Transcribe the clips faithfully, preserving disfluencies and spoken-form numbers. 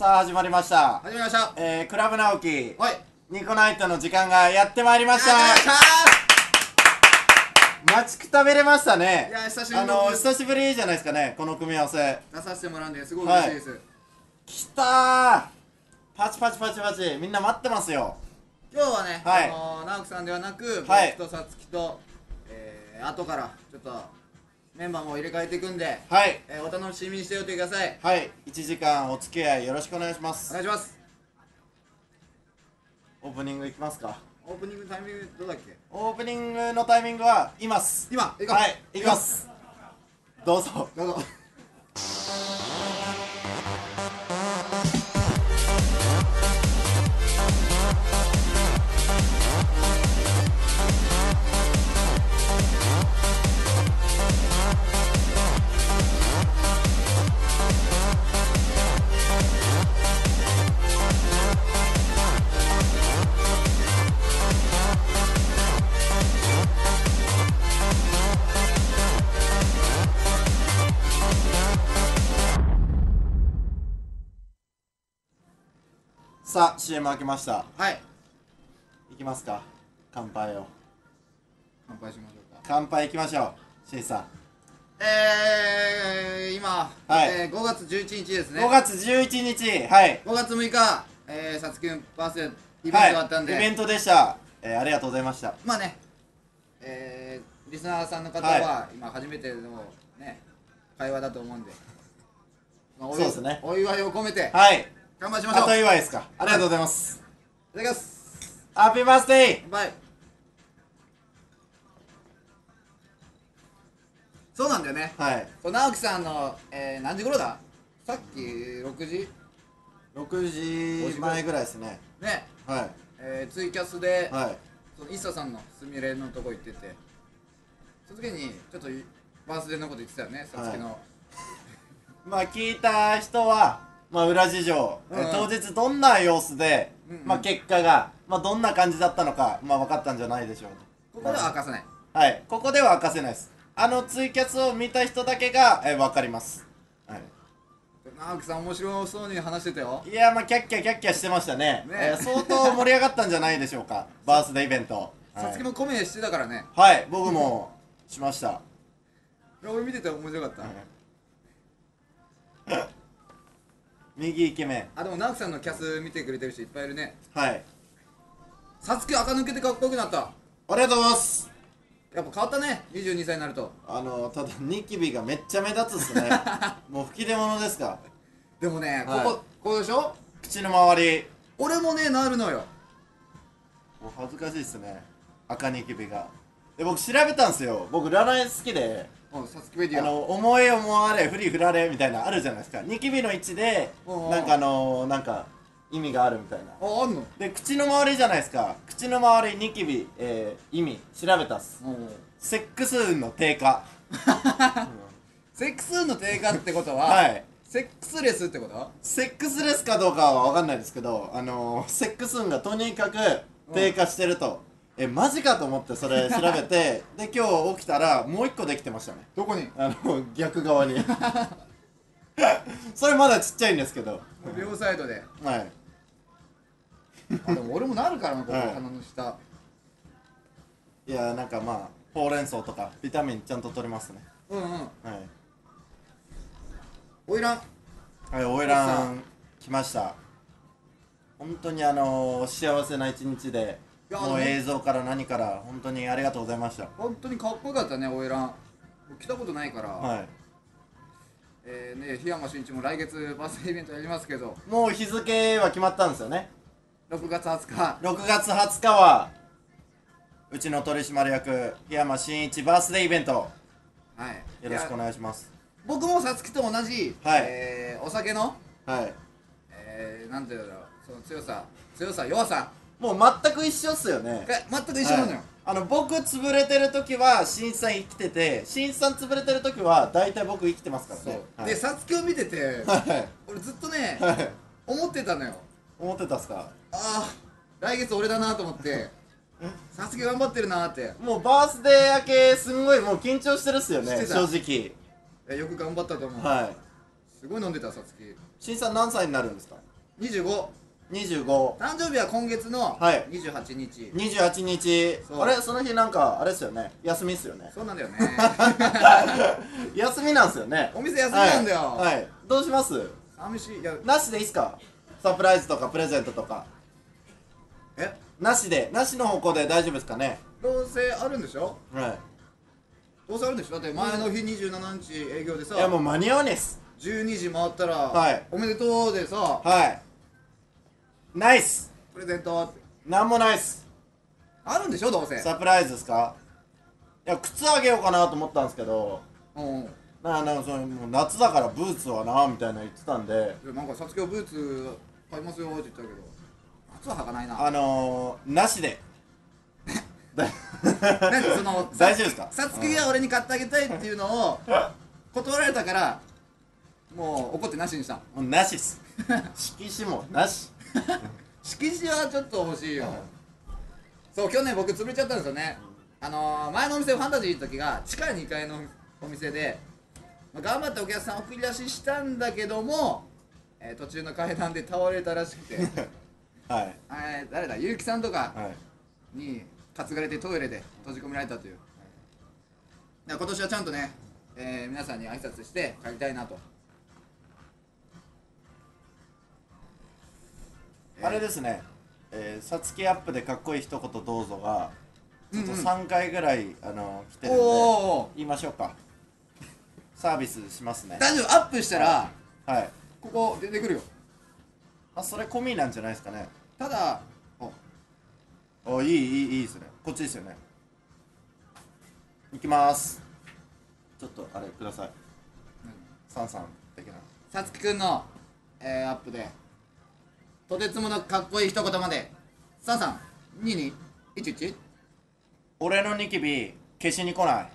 さあ始まりました。 始まりました。 えー、クラブ直樹はい。 ニコナイトの時間がやってまいりました。 やってました待ちくたびれましたね。 いや久しぶりあのー、久しぶりじゃないですかね、この組み合わせ出させてもらうんですごい嬉しいです、はい、 きたー。パチパチパチパチみんな待ってますよ。 今日はね、 はい、 あのー、直樹さんではなく、 はい、 僕とさつきと、えー、後からちょっとメンバーも入れ替えていくんで、 はい、 えー、お楽しみにしておいてください。 はい、いちじかんお付き合いよろしくお願いします。 お願いします。 オープニングいきますか。 オープニングタイミングどうだっけ。 オープニングのタイミングはいます今行こう。 はい、いきます。どうぞどうぞ。 さあ シーエム 開けました。 はい、 いきますか。乾杯を。 乾杯しましょうか。 乾杯いきましょう。シーさん、 えー、今、 はい、 えー、ごがつじゅういちにちですね。 ごがつじゅういちにち、はい、 ごがつむいか、えー、さつきのバースデーイベントがあったんで、 はい、イベントでした、えー、ありがとうございました。 まあね、えー、リスナーさんの方はは今初めてのね会話だと思うんで、まあ、おそうですね、 お祝いを込めてはい乾杯しましょう。 後祝いですか。ありがとうございます。 いただきます。 ハッピーバースデー。 乾杯。そうなんだよね。 はい、 そう直樹さんの、えー、何時頃だ。さっきろくじろくじまえぐらいですね。 ね、 はい、 えー、ツイキャスで、 はい、 そのイッサさんのすみれのとこ行ってて、その時にちょっとバースデーのこと言ってたよね、さつきの、はい、 まあ聞いた人はまあ裏事情、うんうん、当日どんな様子で、うんうん、まあ結果がまあどんな感じだったのかまあ分かったんじゃないでしょう。 ここでは明かせない。 はい、ここでは明かせないです。あのツイキャスを見た人だけが、えー、分かります。はい、 直樹さん面白そうに話してたよ。 いやまあキャッキャキャッキャしてましたね。ね、えー、相当盛り上がったんじゃないでしょうかバースデーイベント。 さつきもコメしてたからね。 はい、僕もしました。 俺見てて面白かった、 はい、右イケメン。 あ、でも直樹さんのキャス見てくれてる人いっぱいいるね。 はい、 さつき垢抜けてかっこよくなった。 ありがとうございます。 やっぱ変わったね、にじゅうにさいになると。 あのただニキビがめっちゃ目立つっすねもう吹き出物ですか。 でもね、 はい、 ここここでしょ、 口の周り。 俺もねなるのよ。 もう恥ずかしいっすね、赤ニキビが。で僕調べたんすよ。僕占い好きで、 さつきペディア、 あの思え思われ振り振られみたいなあるじゃないですか。ニキビの位置でなんかあのー、なんか意味があるみたいな。 あ、あんの。 で口の周りじゃないですか。口の周りニキビ、えー、意味調べたっす。セックス運の低下うん、 セックス運の低下ってことは、 はい、 セックスレスってこと。 セックスレスかどうかは分かんないですけど、あのー、セックス運がとにかく低下してると。えマジかと思ってそれ調べてで今日起きたらもう一個できてましたね。 どこに。 あの逆側にそれまだちっちゃいんですけど、 両サイドで。 はい。 あ、でも俺もなるからな、ここ、 はい、 鼻の下。 いやなんかまあほうれん草とかビタミンちゃんと取れますね。 うんうん。 はい、 おいらん。 はい、おいらん来ました。本当にあのー、幸せな一日で、もう映像から何から本当にありがとうございました。 本当にかっこよかったね、おいらん。来たことないから。 はい。 えーね、檜山俊一も来月バースデーイベントやりますけど、 もう日付は決まったんですよね。 ろくがつはつか。 ろくがつはつかはうちの取締役檜山真一バースデーイベント、 はい、 よろしくお願いします。 僕もさつきと同じ、 はい、 えー、お酒の、 はい、 えー、なんていうんだろう、その強さ強さ弱さもう全く一緒っすよね。 全く一緒なのよ。 はい、あの僕潰れてる時は新さん生きてて、新さん潰れてる時は大体僕生きてますからね。 そう、はい、でさつきを見てて、はい、俺ずっとね、はい、思ってたのよ。 思ってたっすか。 ああ来月俺だなと思ってさつき頑張ってるなって。 もうバースデー明けすんごいもう緊張してるっすよね、正直。 えよく頑張ったと思う。 はい、 すごい飲んでた。さつき新さん何歳になるんですか。 にじゅうご。 にじゅうご。 誕生日は今月のはいにじゅうはちにち。 にじゅうはちにち。 そうあれその日なんかあれっすよね、休みっすよね。 そうなんだよね。 休みなんすよね。 お店休みなんだよ。 はい、はい、どうします？ 寂しい。いや、 なしでいいっすか？サプライズとかプレゼントとか。 え、 なしで、なしの方向で大丈夫ですかね？ どうせあるんでしょ？ はどうせあるんでしょ？だって前の日にじゅうしちにち営業でさ、 い。いやもう間に合わねえっす。 じゅうにじ回ったら、 はいおめでとうでさ、 はい。ナイス。 プレゼントってなんもないっす。 あるんでしょ？どうせ。 サプライズですか？いや靴あげようかなと思ったんですけど、 うん。 ななんかそのもう夏だからブーツはなみたいな言ってたんで、 いやなんかさつきはブーツ買いますよって言ったけど、夏は履かないな。 あのー、なしで。だなんかその大丈夫ですか？ さつきが俺に買ってあげたいっていうのを断られたから、もう怒ってなしにした。 もうなしっす。色紙もなし。 色紙はちょっと欲しいよ。そう、去年僕潰れちゃったんですよね。あのー、前のお店ファンタジー行った時が地下にかいのお店で、まあ、頑張ってお客さん送り出ししたんだけども、えー、途中の階段で倒れたらしくてはいあれ誰だ、結城さんとかはいに担がれてトイレで閉じ込められたという。だから今年はちゃんとね、えー、皆さんに挨拶して帰りたいなと。 あれですね、えー、さつきアップでかっこいい一言どうぞがちょっとさんかいぐらい、あの来てるんでおー、 言いましょうか。サービスしますね。 大丈夫、アップしたらはい。 ここ出てくるよ。 あ、それ込みなんじゃないですかね。 ただ、 お、いいいいいいですね。こっちですよね。いきまーす。ちょっとあれください。サンさん的な。 さつきくんの、えー、アップでとてつもなくかっこいい一言までさんさんににいちいち。 俺のニキビ消しに来ない。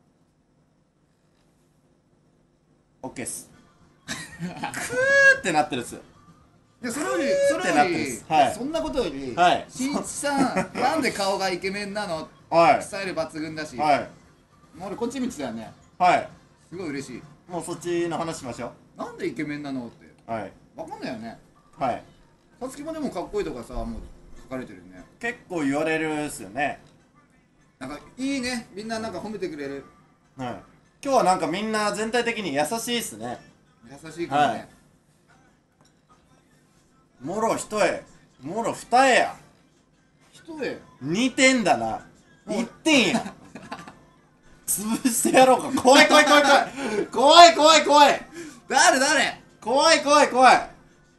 オッケーっす。クーってなってるっすよ。 でそれよりそってなってれより、 ますはいそんなことより、 はいしんいちさんなんで顔がイケメンなの？ はいスタイル抜群だし、 はいもう俺こっち見てたよね。 はい。 すごい嬉しい。 もうそっちの話しましょなんでイケメンなのってう。はいわかんないよね。 はい。 さつきもでもかっこいいとかさ、もう書かれてるよね。 結構言われるっすよね。 なんかいいね、みんななんか褒めてくれる。 はい。今日はなんかみんな全体的に優しいっすね。 優しいからね、 はいもろ一重、もろ二重や。 一重二点だな。一点や。潰してやろうか。怖い怖い怖い怖い。怖い怖い怖い。 誰誰怖い怖い怖い。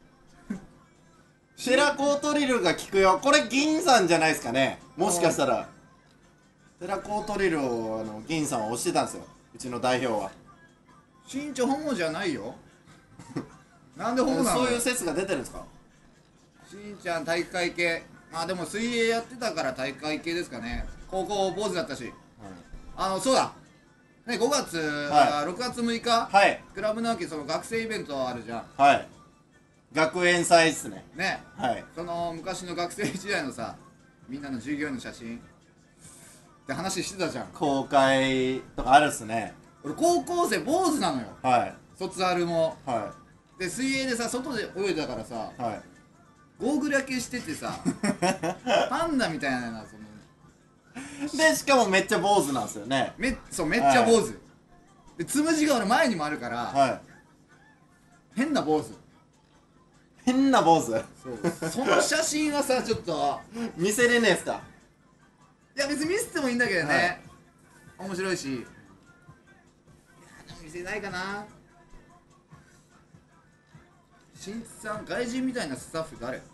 シェラコートリルが効くよ。これ銀さんじゃないですかね。もしかしたら。シェラコートリルをあの銀さんは推してたんですよ。うちの代表は。 身長ホモじゃないよ。なんでホモなの？ そういう説が出てるんですか？ しんちゃん体育会系。まあでも水泳やってたから体育会系ですかね。高校坊主だったし。あのそうだね、ごがつ、 はいあろくがつむいか、 はいクラブナーキその学生イベントあるじゃんはい学園祭っすね。 ね。 はいその昔の学生時代のさ、みんなの授業員の写真って話してたじゃん。 公開とかあるっすね。 俺高校生坊主なのよ。 はい卒アルもはで、水泳でさ外で泳いだからさ、 いはいゴーグル焼けしててさパンダみたいなそのでしかもめっちゃ坊主なんですよね。 めそうめっちゃ坊主、でつむじが俺前にもあるから、 はい変な坊主。 変な坊主そうその写真はさちょっと見せれねえっすか？ いや別に見せてもいいんだけどね、 はい面白いし。いやでも見せないかな。しんいちさん外人みたいなスタッフ誰？ど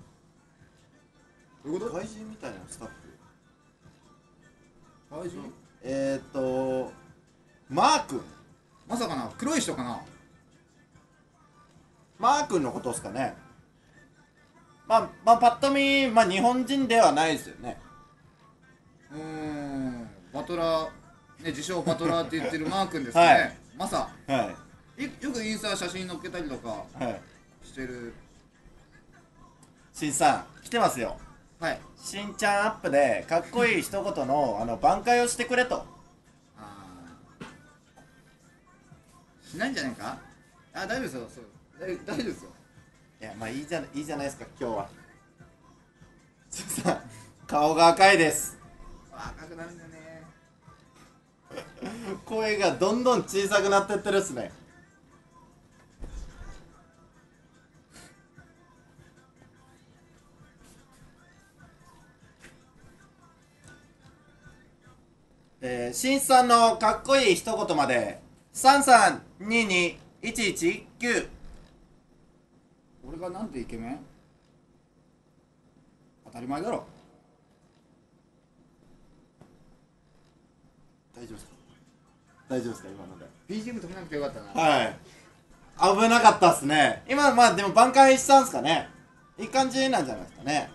ういうこと？ 外人みたいなスタッフ。 外人？ えーっとマー君。 まさかな黒い人かな。 マー君のことですかね。まあまあパッと見、まあ日本人ではないですよね。 うーんバトラーね、自称バトラーって言ってるマー君ですね、 はい、 マサはいよくインスタ写真載っけたりとかはいしてる。 しんさん来てますよ。 はい。 しんちゃんアップでかっこいい一言のあの挽回をしてくれと。 あーしないんじゃないか。あ、大丈夫ですよ。そう大大丈夫ですよ。 いやまあいいじゃいいじゃないですか今日は。ちょっとさ顔が赤いです。 赤くなるんだよね。 声がどんどん小さくなってってるっすね。えー、しんいちさんのかっこいい一言までさんさんににいちいちきゅう。 俺がなんてイケメン？当たり前だろ。 大丈夫ですか大丈夫ですか今ので。 ビージーエム 止めなくてよかったな。 はい危なかったっすね。今まあでも挽回したんすかね。いい感じなんじゃないですかね。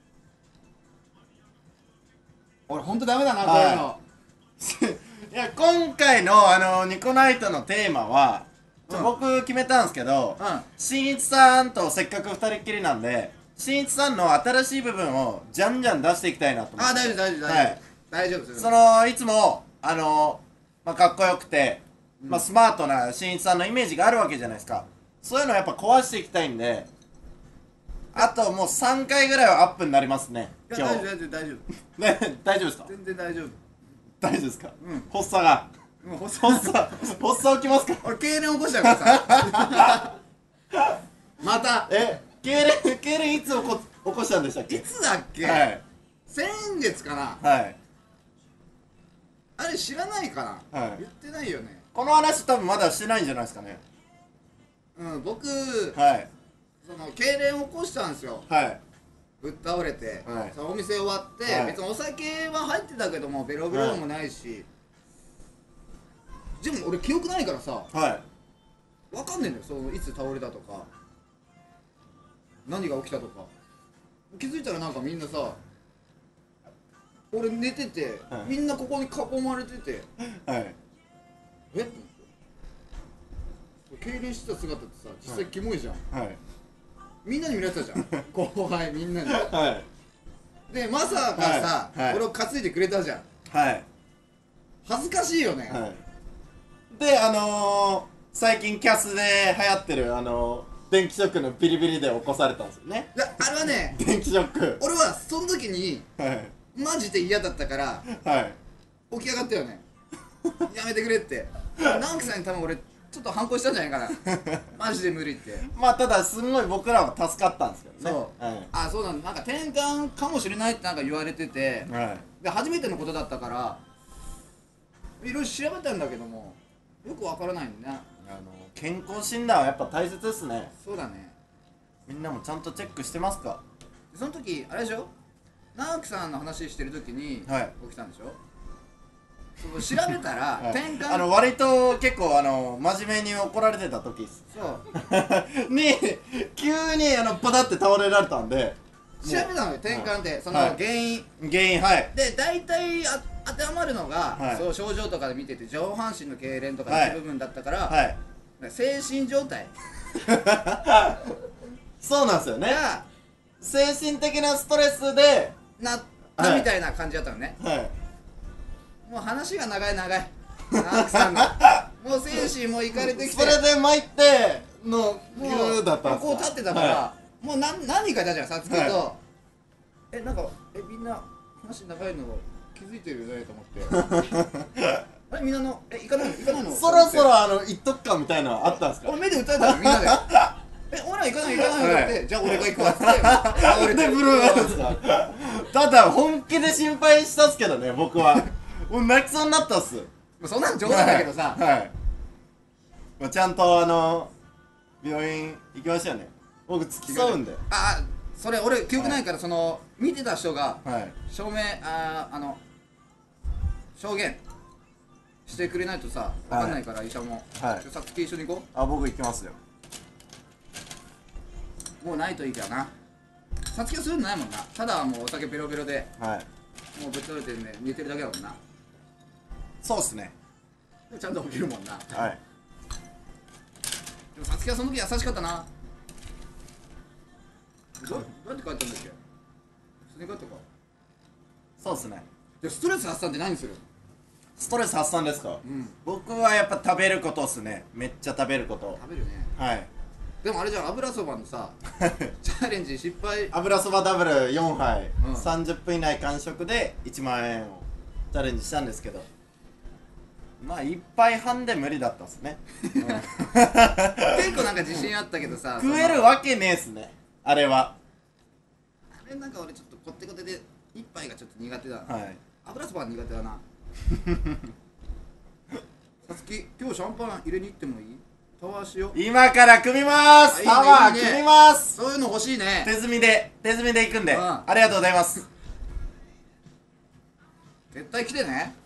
俺ほんとダメだな、 はいこういうの。 いや今回のあのニコナイトのテーマは、ちょうん僕決めたんですけど、 うんしんいちさんとせっかくふたりっきりなんで、しんいちさんの新しい部分をじゃんじゃん出していきたいなと思って。 あ、大丈夫大丈夫大丈夫、 はい大丈夫です。 そのいつもあの、まあ、かっこよくて、 うんまあ、スマートなしんいちさんのイメージがあるわけじゃないですか。そういうのをやっぱ壊していきたいんで、あともうさんかいぐらいはアップになりますねいや今日。 大丈夫大丈夫大丈夫ね大丈夫ですか全然大丈夫。 大丈夫ですか、 うん発作がもう発発作発作起きますか俺痙攣起こしちゃうからさ。またえ痙攣痙攣いつ起こ起こしたんでしたっけ。 いつだっけ、 はい先月かな。 はいあれ知らないかな、 はい言ってないよね。 この話多分まだしてないんじゃないですかね。 うん僕、 はいその痙攣起こしたんですよ。 はいぶっ倒れて、 はいそのお店終わって、 はい別にお酒は入ってたけどもベロベロでもないし、でも俺記憶ないからさ、 はいわかんねえんだよ、そのいつ倒れたとか何が起きたとか。気づいたらなんかみんなさ、俺寝てて、 はいみんなここに囲まれてて、 はいえっと思って、痙攣してた姿ってさ実際キモいじゃん、 はいみんなに見られてたじゃん後輩みんなに。 はいでまさかさ、 はいはい俺を担いでくれたじゃん。 はい恥ずかしいよね、 はいであのー、最近キャスで流行ってるあのー、電気ショックのビリビリで起こされたんですよね。 いやあれはね電気ショック俺はその時にはいマジで嫌だったからはい起き上がったよね。やめてくれって直樹さんに多分俺ちょっと反抗したんじゃないかな。マジで無理って。 まあただすんごい僕らは助かったんですけどね。 そう、 はいあそうなんだ、なんか転換かもしれないってなんか言われてて、 はいで初めてのことだったからいろいろ調べたんだけどもよくわからないんだね。 あの健康診断はやっぱ大切ですね。 そうだね。 みんなもちゃんとチェックしてますか。 その時あれでしょ、直樹さんの話してる時にはい起きたんでしょ。そう調べたら、 はい転換あの割と結構あの真面目に怒られてた時っすそうに急にあのパタって倒れられたんで調べたのよ転換って、そのはい原因、 原因はいで大体あ当てはまるのが、 はいそう症状とかで見てて上半身の痙攣とかはい一部分だったから、 はい精神状態そうなんですよね。 が精神的なストレスでなったみたいな感じだったのね。 はいもう話が長い長い直樹さんのもう精神もいかれてきて、 それで参ってのもグうーだったんですか。 こう立ってたから、 はもう何何人かいたじゃん、さつきと、 はえなんかえみんな話長いの気づいてるよねと思ってあれみんなのえ行かないの行かないのいそろそろあの言っとくかみたいなのあったんですか。 俺目で訴えたのみんなでえ俺ら行かない行かないのって、 はじゃあ俺が行くわっつって俺でブルーなんですか。ただ本気で心配したっすけどね僕は。もう泣きそうになったっす。 そんなの冗談だけどさ、 はい、はいまあ、ちゃんとあの病院行きましたよね。僕付き添うんで。 あそれ俺記憶ないから、はい、その見てた人がはい証明ああの証言してくれないとさ分かんないから、医者も、 はいさつき一緒に行こあ僕行きますよ。 う。もうないといいけどな。さつきはそういうのないもんな。ただもうお酒ベロベロではいもうぶっ倒れてね寝てるだけだもんな。 そうっすね。 でもちゃんと起きるもんな。 はいでもさつきはその時優しかったな。どどうやって帰ったんだっけ。普通に帰ったか。 そうっすね。 でストレス発散って何する。 ストレス発散ですか。 うん僕はやっぱ食べることっすね。めっちゃ食べること。 食べるね。 はいでもあれじゃん、油そばのさチャレンジ失敗。 油そばダブルよんはい、 うん、 さんじゅっぷん以内完食でいちまんえんをチャレンジしたんですけど、まあいっぱいはんで無理だったっすね、うん、 結構なんか自信あったけどさ食えるわけねえっすね、あれは。 あれなんか俺ちょっとこってこてで一杯がちょっと苦手だな。 はい、 油そばは苦手だなさつき、今日シャンパン入れに行ってもいい？タワーしよう。 今から組みまあいいねす。タワーいいね組みます。 そういうの欲しいね。 手積みで手積みで行くんで、 うんありがとうございます。 絶対来てね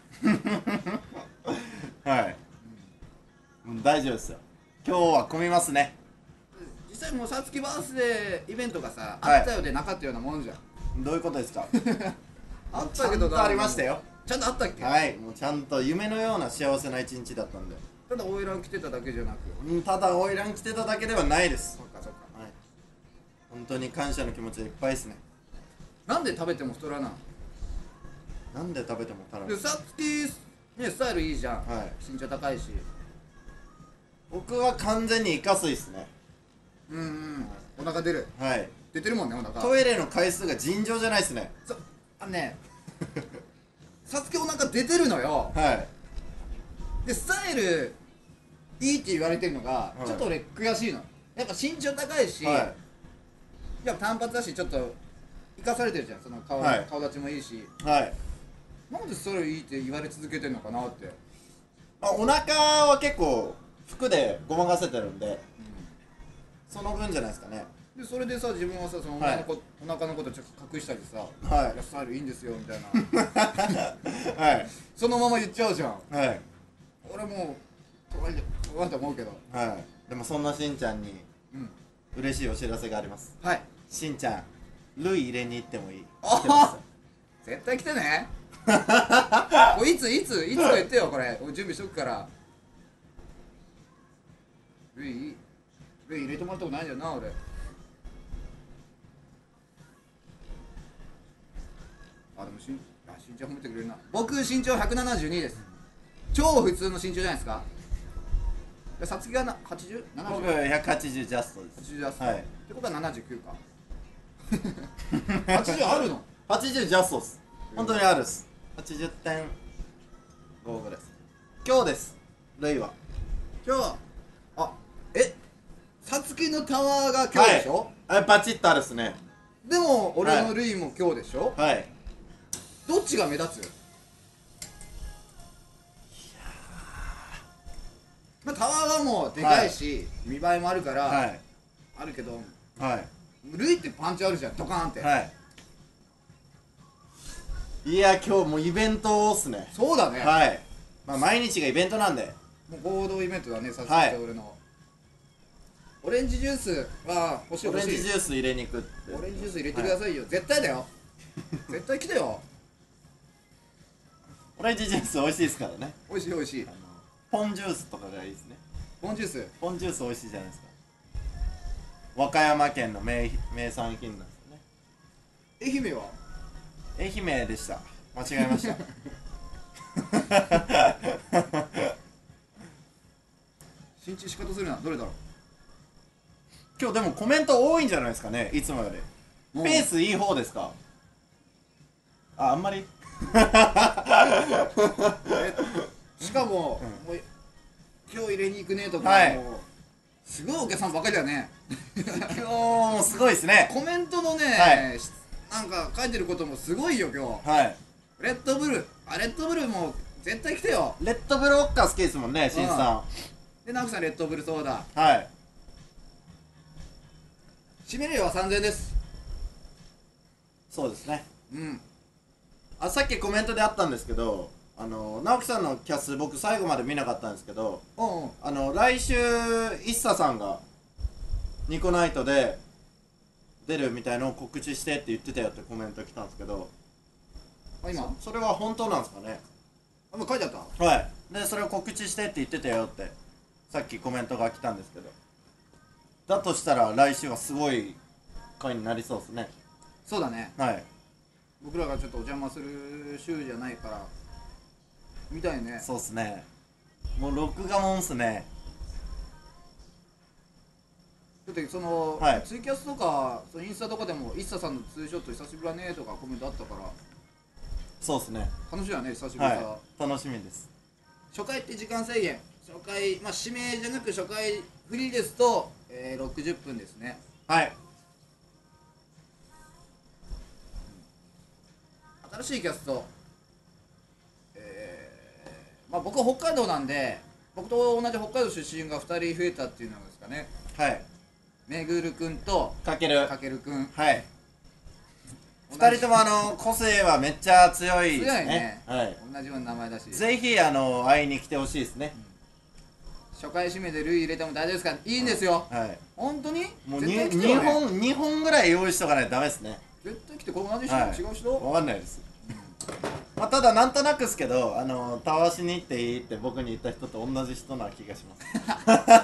はい、うん、大丈夫ですよ。今日は組みますね。 実際もうさつきバースデーイベントがさ、 はいあったようでなかったようなもんじゃん。 どういうことですか？ あったけどちゃんとありましたよ。 ちゃんとあったっけ？ はい、もうちゃんと夢のような幸せな一日だったんで。 ただオイラン来てただけじゃなく。 うん、ただ花魁来てただけではないです。 そっかそっか。 はい、本当に感謝の気持ちでいっぱいですね。 なんで食べても太らない？ なんで食べても足らない。 でさつきね、スタイルいいじゃん、 はい、 身長高いし。 僕は完全にイカ水ですね。 うんうん、お腹出る。 はい、 出てるもんね、お腹。 トイレの回数が尋常じゃないですね。 そあのねさつきお腹出てるのよ。 はい、 でスタイルいいって言われてるのが、 はい、 ちょっと俺悔しいの。やっぱ身長高いし、 はい、 やっぱ単発だし、ちょっと生かされてるじゃん、その顔、 はい、 顔立ちもいいし。 はい、 なんでスタイルいいって言われ続けてるのかなって。 まあ、お腹は結構服でごまかせてるんで、うん、その分じゃないですかね。 でそれでさ、自分はさ、そのお腹のこ、はい、お腹のことちょっと隠したりさ、 はい、 いやスタイルいいんですよみたいなはい、 そのまま言っちゃうじゃん。 はい、 俺もう取られて取られて思うけど、 はい、でもそんなしんちゃんに、うん、嬉しいお知らせがあります。 はい、 しんちゃん、ルイ入れに行ってもいい？ あ絶対来てねこれいついついつか言ってよ、これ準備しとくから。ルイルイ入れてもらったことないんだよな、俺。あ、でもしんあ身長褒めてくれるな。僕身長ひゃくななじゅうにです。超普通の身長じゃないですか。さつきがなはちじゅう？ ななじゅう？ 僕ひゃくはちじゅうジャストです。 はちじゅうジャスト、 はい、 ってことはななじゅうきゅうかはちじゅうあるの？ はちじゅうジャストです。本当にあるっす。はちじゅってんごぐらいです。今日です、ルイは。 今日あえさつきのタワーが今日でしょ？ はい、バチッとあるっすね。 でも俺のルイも今日でしょ？ はい、 どっちが目立つ？いやまあ、タワーはもうでかいし、はい、見栄えもあるから、はい、あるけど、 はい、 ルイってパンチあるじゃん、ドカーンって。 はい、いや今日もうイベントっすね。 そうだね。 はい、まあ毎日がイベントなんで、 もう合同イベントだね、さつきと俺の、はい、オレンジジュースは欲しい欲しい。 オレンジジュース入れに行くって。 オレンジジュース入れてくださいよ、はい、絶対だよ絶対来てよオレンジジュース美味しいですからね。 美味しい美味しい。 ポンジュースとかがいいですね。 ポンジュースポンジュース美味しいじゃないですか。和歌山県の 名, 名産品なんですよね。 愛媛は？ 愛媛でした。間違えました新地仕方するな、どれだろう。 今日でもコメント多いんじゃないですかね、いつもより。ペースいい方ですか？あ、あんまりしかも、うん、もう今日入れに行くねとか、はい、もうすごいお客さんばかりだね今日もすごいですね。 コメントのね、はい、なんか書いてることもすごいよ今日。はい、レッドブルあレッドブルも絶対来てよ。 レッドブルウォッカー好きですもんね、しんさん。 で直樹さんレッドブルソーダ。 はい、 締め料はさんぜんえんです。 そうですね。 うん。 あ、さっきコメントであったんですけど、あの直樹さんのキャス僕最後まで見なかったんですけど、うんうん、あの来週ＩＳＳＡさんがニコナイトで出るみたいのを告知してって言ってたよってコメント来たんですけど、 あ今そ, それは本当なんですかね。 あもう書いてあった。 はい。でそれを告知してって言ってたよってさっきコメントが来たんですけど、だとしたら来週はすごい回になりそうですね。 そうだね。 はい。 僕らがちょっとお邪魔する週じゃないからみたいね。 そうっすね。もう録画もんっすね。 だってその、 はいツイキャスとかそのインスタとかでも イッサ さんのツーショット久しぶりだねとかコメントあったからそうですね。 楽しいよね、久しぶりさ、 はい、楽しみです。 初回って時間制限、初回、まあ指名じゃなく初回フリーですと、えー、ろくじゅっぷんですね。 はい。 新しいキャスト、えー、まあ僕は北海道なんで、僕と同じ北海道出身がふたり増えたっていうのですかね。 はい。 めぐるくんとかける。 かけるくん。 はい。二人ともあの個性はめっちゃ強いですね。 強いね。 はい。 同じような名前だし。 ぜひあの会いに来てほしいですね。 初回締めでルイ入れても大丈夫ですか？いいんですよ。 はい。 本当に？ もう絶対来てによね。 ほん二本ぐらい用意しとかないとダメですね。 絶対来て、これ同じ人、 はい違う人？ わかんないです。まあただなんとなくですけど、あのたわしに行っていいって僕に言った人と同じ人な気がします。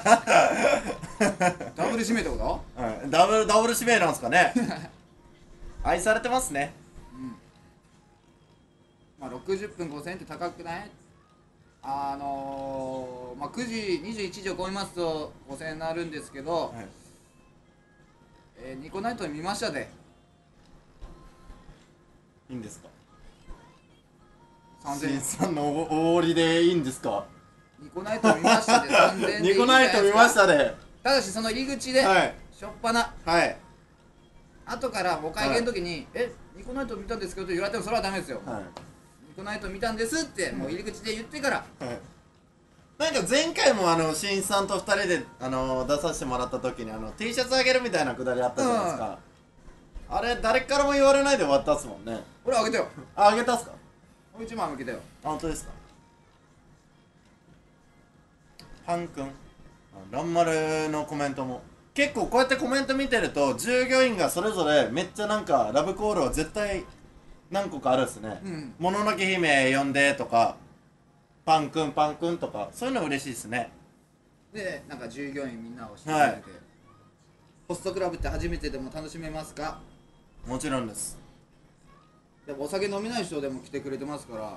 ダブル締めってこと？ はい。ダブルダブル指名なんですかね。愛されてますね。 まあろくじゅっぷんごせんえんって高くない？あのー、まあくじにじゅういちじを超えますとごせんえんになるんですけど、 はい、 えー、ニコナイト見ましたで。 いいんですか？ さんぜんえん。 さんのおおりでいいんですか？ ニコナイト見ましたでさんぜんえんでいいニコんじゃないですか。 ナイト見ましたで。 ただしその入り口で、 はい、 しょっぱなはい後からお会計の時に、はい、えニコナイト見たんですけどと言われてもそれはダメですよ。 はい、 ニコナイト見たんですってもう入り口で言ってから、 はい、なんか前回もあのしんさんとふたりであの出させてもらった時にあの T シャツあげるみたいなくだりあったじゃないですか、うん、あれ誰からも言われないで終わったっすもんね。 俺あげたよ。 あ、あげたっすか？ 俺いちまん向けたよ。 あ、本当ですか？パンくん、ランマルのコメントも結構こうやってコメント見てると従業員がそれぞれめっちゃなんかラブコールは絶対何個かあるっすね。 うんもののけ姫呼んでとかパンくんパンくんとかそういうの嬉しいっすね。 でなんか従業員みんなを知ってくれて、はい、ホストクラブって初めてでも楽しめますか？ もちろんです。 でもお酒飲めない人でも来てくれてますから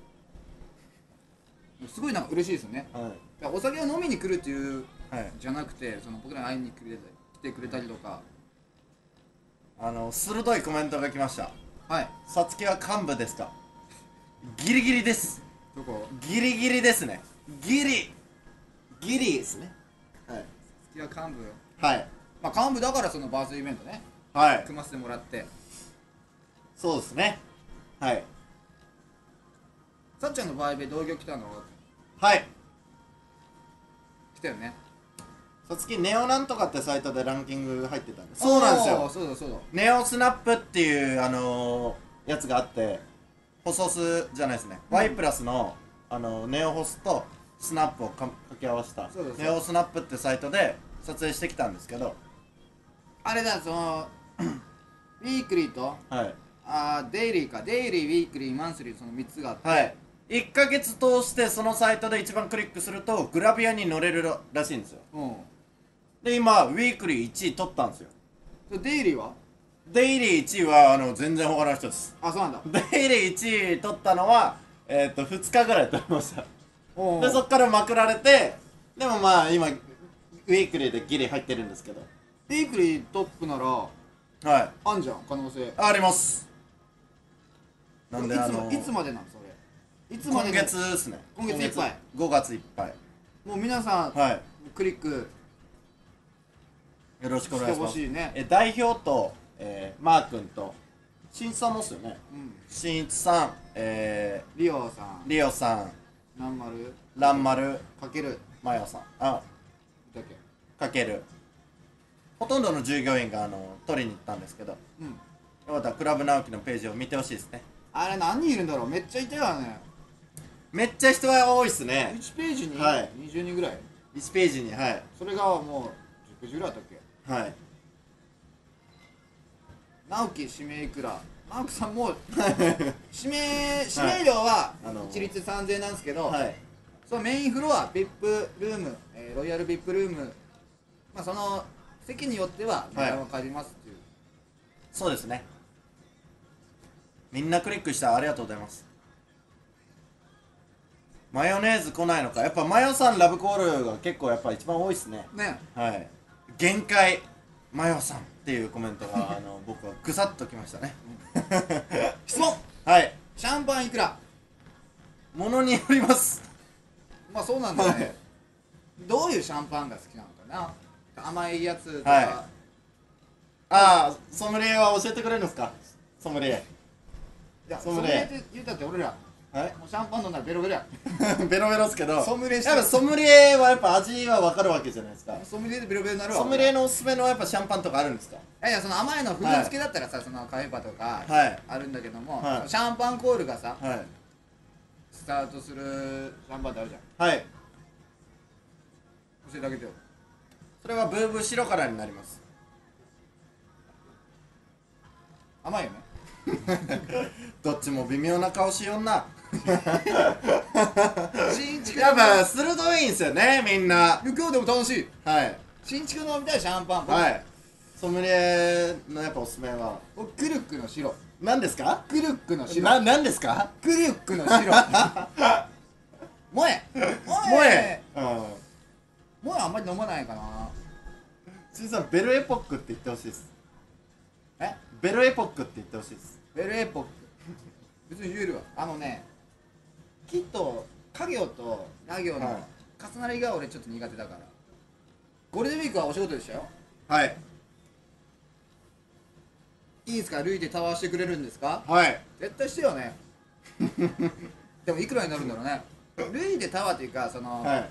すごいなんか嬉しいですよね、 はい、 お酒を飲みに来るっていう、 はい、 じゃなくてその僕らに会いに来てくれたりとか、 あの鋭いコメントが来ました。 はい。 さつきは幹部ですか？ギリギリです。 どこ？ ギリギリですね。ギリギリですね。はい。さつきは幹部。 はい。 まあ幹部だからそのバースデーイベントね、 はい、 組ませてもらって。 そうですね。はい。 さっちゃんの場合で同業来たの？ はい。 来たよね。 さつきネオなんとかってサイトでランキング入ってたんです。そうなんですよ。 そうだそうだ。 ネオスナップっていうあのー、やつがあって、ホソスじゃないですね、うん、Y プラスの、あのー、ネオホスとスナップをか掛け合わせたネオスナップってサイトで撮影してきたんですけど、 あれだ、そのウィークリーと、 はい、 あデイリーか、デイリー、ウィークリー、マンスリー、そのみっつがあって、 はい、いっかげつ通してそのサイトで一番クリックするとグラビアに乗れるらしいんですよ。うん、で今ウィークリーいちい取ったんですよ。 デイリーは？ デイリーいちいはあの全然他の人です。 あ、そうなんだ。 デイリーいちい取ったのはえっとふつかぐらい取りました。でそっからまくられて、でもまあ今ウィークリーでギリ入ってるんですけど、 ウィークリートップならはいあんじゃん、可能性あります。なんでいつ、 あのいつまでなんそれ？いつまで？ 今月ですね。 今月いっぱい、 ごがついっぱい。 もう皆さん、はい、クリックよろしくお願いします。 してほしいね。 え代表と、えー、マー君としんいちさんもっすよね。うん、しんいちさん、えー、 リオさん、 リオさん、 ランマル、 ランマル、 かける、 マヨさん、あ、 だけかける。ほとんどの従業員があの取りに行ったんですけど、うん、よかったらクラブ直樹のページを見てほしいですね。 あれ何人いるんだろう？めっちゃいたよね。 めっちゃ人は多いっすね。 いちページににじゅうにんぐらい、 いちページに、はい、 それがもうじゅっページぐらいあったっけ。 はい。 直樹指名いくら？直樹さんも指名指名料は一律さんぜんえんなんですけど、はい、そのメインフロア ブイアイピー ルーム、えー、ロイヤル ブイアイピー ルーム、まあその席によっては値段は変わりますっていう、はい、 そうですね。みんなクリックしたらありがとうございます。マヨネーズ来ないのか。やっぱマヨさんラブコールが結構やっぱ一番多いっすね。ね、はい。 限界マヨさんっていうコメントがあの僕はぐさっときましたね。 質問。 はい。 シャンパンいくら？ ものによります。 まあそうなんだよね、 はい、 どういうシャンパンが好きなのかな。甘いやつとか、 はい、ああソムリエは教えてくれるんですか。ソムリエ。 いやソムリエって言ったって俺らはいもうシャンパン飲んだらベロベロやベロベロっすけど、 ソムリエしてやっぱソムリエはやっぱ味は分かるわけじゃないですか。 ソムリエでベロベロになるわ。 ソムリエのおすすめのやっぱシャンパンとかあるんですか。 いやいや、その甘いのフルーツ系だったらさ、そのカフェパとかはいあるんだけども、 はいシャンパンコールがさはいスタートするシャンパンってあるじゃん。 はい。 教えてあげてよ。 それはブーブー白からになります。 甘いよね。 どっちも微妙な顔しよんな。 新築やっぱ鋭いんすよねみんな。 今日でも楽しい。 はい新築飲みたいシャンパン。 はいソムリエのやっぱおすすめは僕クルックの白。 何ですか。 クルックの白。 な何ですか。 クルックの白。萌え萌え。うん萌えあんまり飲まないかな。 しんさんベルエポックって言ってほしいです。 えベルエポックって言ってほしいです。 ベルエポック別に言えるわ。あのね、木と家業とラ行のはい重なりが俺ちょっと苦手だから。ゴールデンウィークはお仕事でしたよ。 はいいいですか、ルイでタワーしてくれるんですか。 はい絶対してよね。でもいくらになるんだろうね。ルイでタワーっていうか、その、 はい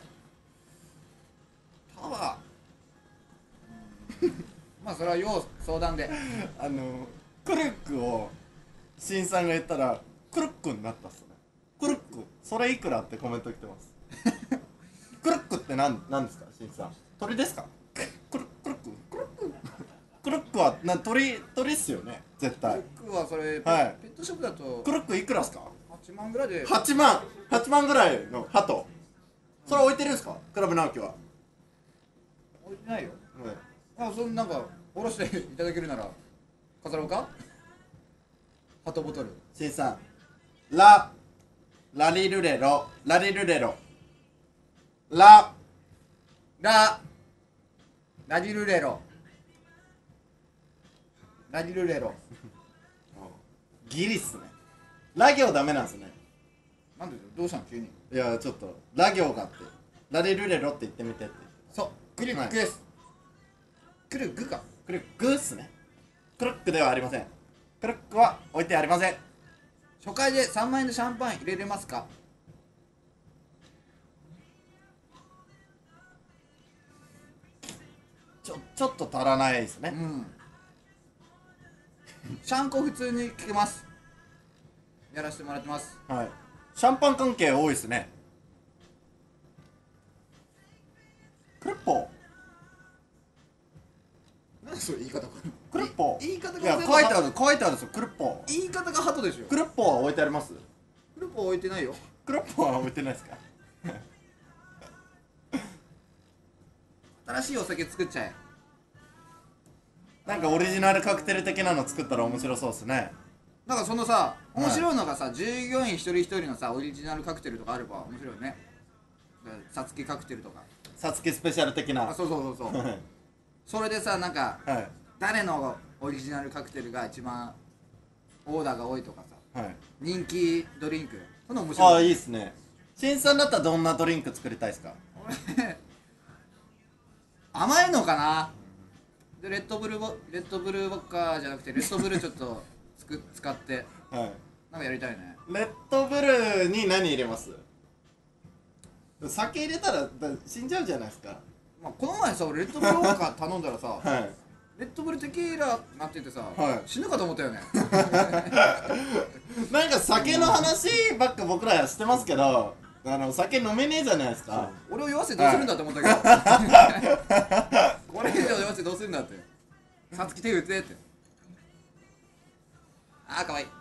タワー、うんまあそれは要相談で。 あのクルックをしんさんが言ったらクルックになったっすね。クルックそれいくらってコメント来てます。クルックって何なんですかしんさん。鳥ですか。クルクルッククルッククルックはな鳥鳥っすよね絶対。 僕はそれ、ペはいペットショップだとクルックいくらっすか。 はちまんぐらいで。 はちまんはちまんぐらいの鳩。それ置いてるんですかクラブ直樹は。 置いてないよ。 はいあ、そんなんかおろしていただけるなら飾ろうか。ハトボトル。 しんさんララリルレロラリルレロラララリルレロラリルレロ。 ギリっすね。ラ行ダメなんすね。 なんでどうしたの急に。 いやちょっとラ行があってラリルレロって言ってみてって。 そうクルックです、クルックか。 クルックっすね。クルックではありません。クルックは置いてありません。 初回でさんまんえんのシャンパン入れれますか。 ちょちょっと足らないですね。 うんシャンコ普通に聞けます。やらせてもらってます。 はいシャンパン関係多いですね。クルッポなんでそれ言い方。 クルッポ言い方がいや全部書いてある書いてあるんですよ。クルッポ言い方がハトでしょ。 クルッポは置いてあります。 クルッポ置いてないよ。 クルッポは置いてないですか。 新しいお酒作っちゃえ。 なんかオリジナルカクテル的なの作ったら面白そうですね。 なんかそのさ、 い面白いのがさ、従業員一人一人のさオリジナルカクテルとかあれば面白いよね。さつきカクテルとか。 さつきスペシャル的な。 あ、そうそうそうそう。それでさ、なんかはい誰のオリジナルカクテルが一番オーダーが多いとかさ、 はい。 人気ドリンク、そんなの面白い。 ああいいっすね。しんさんだったらどんなドリンク作りたいですか。 俺甘いのかな。でレッドブルボレッドブルーボッカーじゃなくてレッドブルちょっとつく使ってはいなんかやりたいね。 レッドブルに何入れます。酒入れたらだ死んじゃうじゃないですか。 まあ、この前さ俺レッドブルボッカー頼んだらさはいレッドブルテキーラなっててさ、 はい死ぬかと思ったよね。 なんか酒の話ばっか僕らしてますけど、あの酒飲めねえじゃないですか。 俺を酔わせてどうするんだって思ったけど、これ以上酔わせてどうするんだって。さつき手打てってあーかわいい。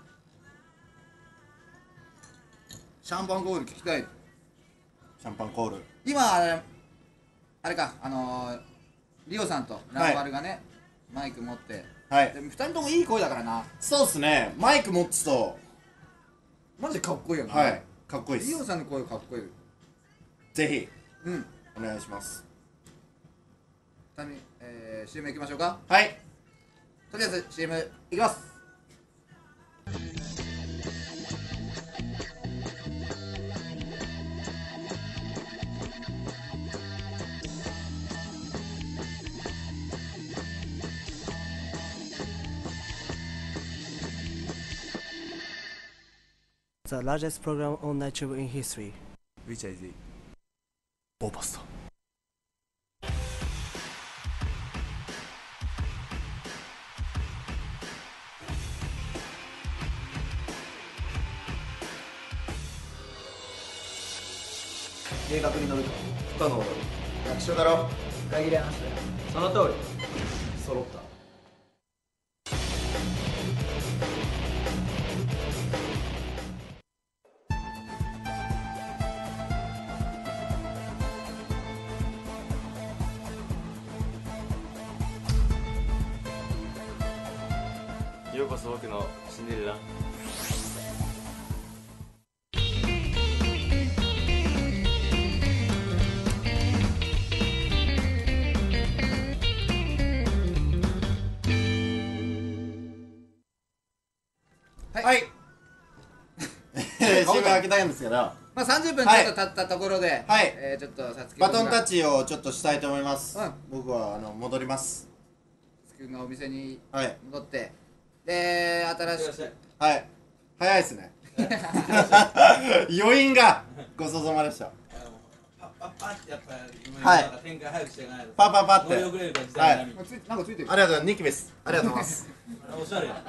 シャンパンゴール聞きたい。 シャンパンコール今あれあれか、あのー、リオさんとランバルがね、マイク持ってはいでふたりともいい声だからな。 そうっすね。マイク持つとマジでかっこいいよな。 はいかっこいいっリオす。 さんの声かっこいい。 ぜひうん。 お願いします。 ふたり、ええー、シーエム いきましょうか。 はい。 とりあえず シーエム いきます。 The largest program on YouTube in history. Which is it? Bobasto. 計画に乗るか不可能だろ。 役所だろ。 限り話だよ。その通り。揃った。 ようこそ僕のシンデレラ。 はい。シーエム 開けたいんですけど、 まあさんじゅっぷんちょっと経ったところで、 はい、 えー、ちょっとさつきバトンタッチをちょっとしたいと思います。 うん、 僕はあの戻ります。 さつきくんがお店にはい戻って、はい、で新しくはい早いですね。余韻がごちそうさまでした。 パパってやっぱ今はいなんか展開早くしてない。 パパパって。 乗り遅れるから時代並み。 なんかついてる。 ありがとうございます。ニキビス。ありがとうございます。 おしゃれや。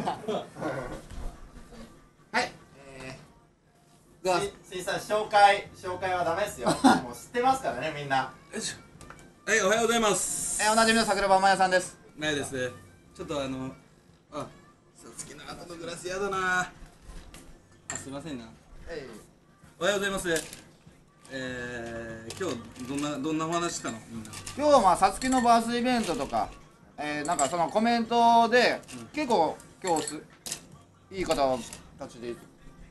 はい。えー、 すいさん紹介紹介はダメですよ。もう知ってますからねみんな。 よいしょ。はい、おはようございます。 えー、おなじみの桜庭まやさんです。 まやです。ちょっとあのあさつきの後のグラスやだな。あ、すいませんな。 えおはようございます。えー、今日どんなどんなお話したのみんな。 今日はまあさつきのバースデーイベントとか、えー、なんかそのコメントで、うん、結構今日すいい方たちで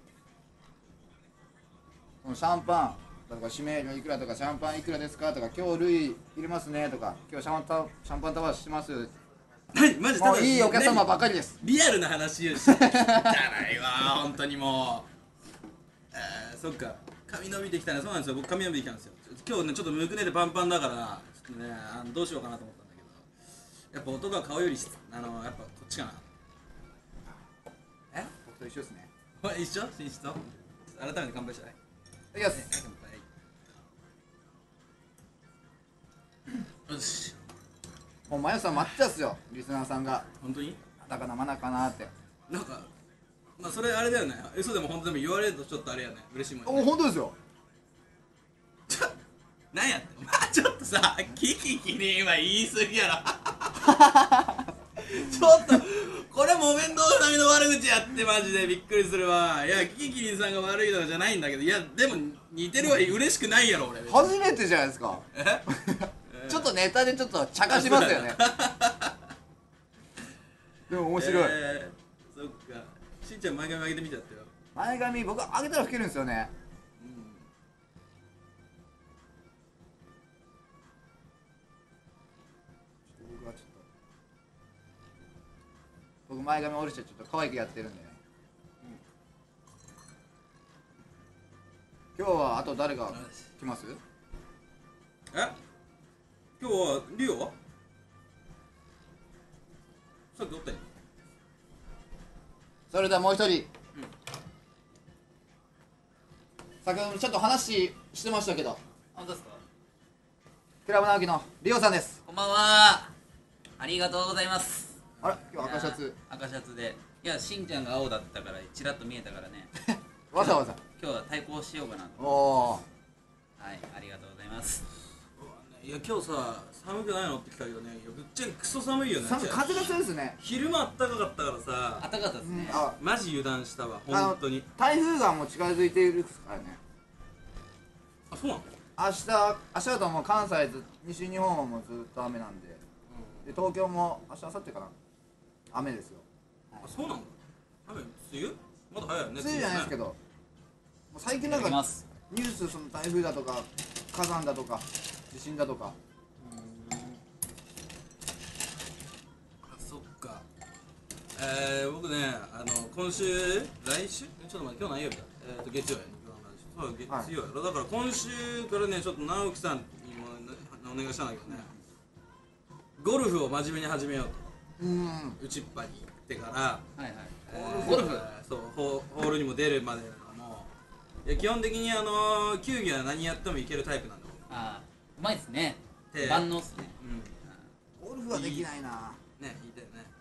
そのシャンパンとか指名料いくらとかシャンパンいくらですかとか今日類入れますねとか今日シャンパンシャンパンタワーしますよ。 はい、マジもういいお客様ばかりです。 リアルな話をしてじゃないわ本当にもう。えー、そっか。髪伸びてきたね。そうなんですよ。僕髪伸びてきたんですよ。今日ねちょっとむくねでパンパンだからちょっとねあのどうしようかなと思ったんだけど、やっぱ男は顔よりあのやっぱこっちかな。 え？僕と一緒ですね。 一緒？寝室と改めて乾杯したい。 いきます。 乾杯。よし。 もうまやさん待ってたっすよ。リスナーさんが。 本当に？ だかなまなかなって。 なんか。まあそれあれだよね。嘘でも本当でも言われるとちょっとあれやね。嬉しいもんね。 お、本当ですよ。 ちょ、なんやって。まあちょっとさ、キキキリンは言い過ぎやろ。ちょっとこれ木綿豆腐並みの悪口やってマジでびっくりするわ。いやキキキリンさんが悪いとかじゃないんだけど、いやでも似てるわ。嬉しくないやろ俺。 初めてじゃないですか。え？ちょっとネタでちょっと茶化しますよね。でも面白い。 えー、そっか。しんちゃん前髪上げてみちゃったよ。 前髪僕上げたら老けるんですよね。うん、僕はちょっと僕前髪下ろしてちょっと可愛くやってるんでね、うん、今日はあと誰が来ます？ え？今日はリオは？さっきおったよ。 それではもう一人、うん、先ほどちょっと話してましたけど、 本当ですか？ クラブ直樹のリオさんです。 こんばんは。ありがとうございます。 あれ今日赤シャツ。 赤シャツで、いやしんちゃんが青だったからちらっと見えたからね。 わざわざ今日は対抗しようかなと。 おお。はい、 ありがとうございます。 いや今日さ寒くないのって来たけどね、いやぶっちゃけクソ寒いよね。 寒い、風が強いですね。 昼間あったかかったからさ。 あったかかったですね。 うん、マジ油断したわ本当に。 台風がもう近づいているですからね。 あ、そうなの？ 明日明日だともう関西ず西日本はもうずっと雨なんで、うん、で東京も明日明後日かな雨ですよ。 あ、そうなんだ。雨梅雨？まだ早いよね。 梅雨じゃないですけど、もう最近なんかニュースその台風だとか火山だとか地震だとか、 えー、僕ね、あの今週、来週ちょっと待って、今日何曜日だ、えーと、月曜やね、そう月曜やろ、だから今週からね、ちょっと直樹さんにもお願いしたんだけどね、ゴルフを真面目に始めようと、 うん打ちっぱに行ってから、 はいはいえーゴルフそうホ、ホールにも出るまでのもう、いや基本的にあの球技は何やってもいけるタイプなんだ僕。 ああうまいっすねで万能っすねうん、 ゴルフはできないな。 ね、言いたよね。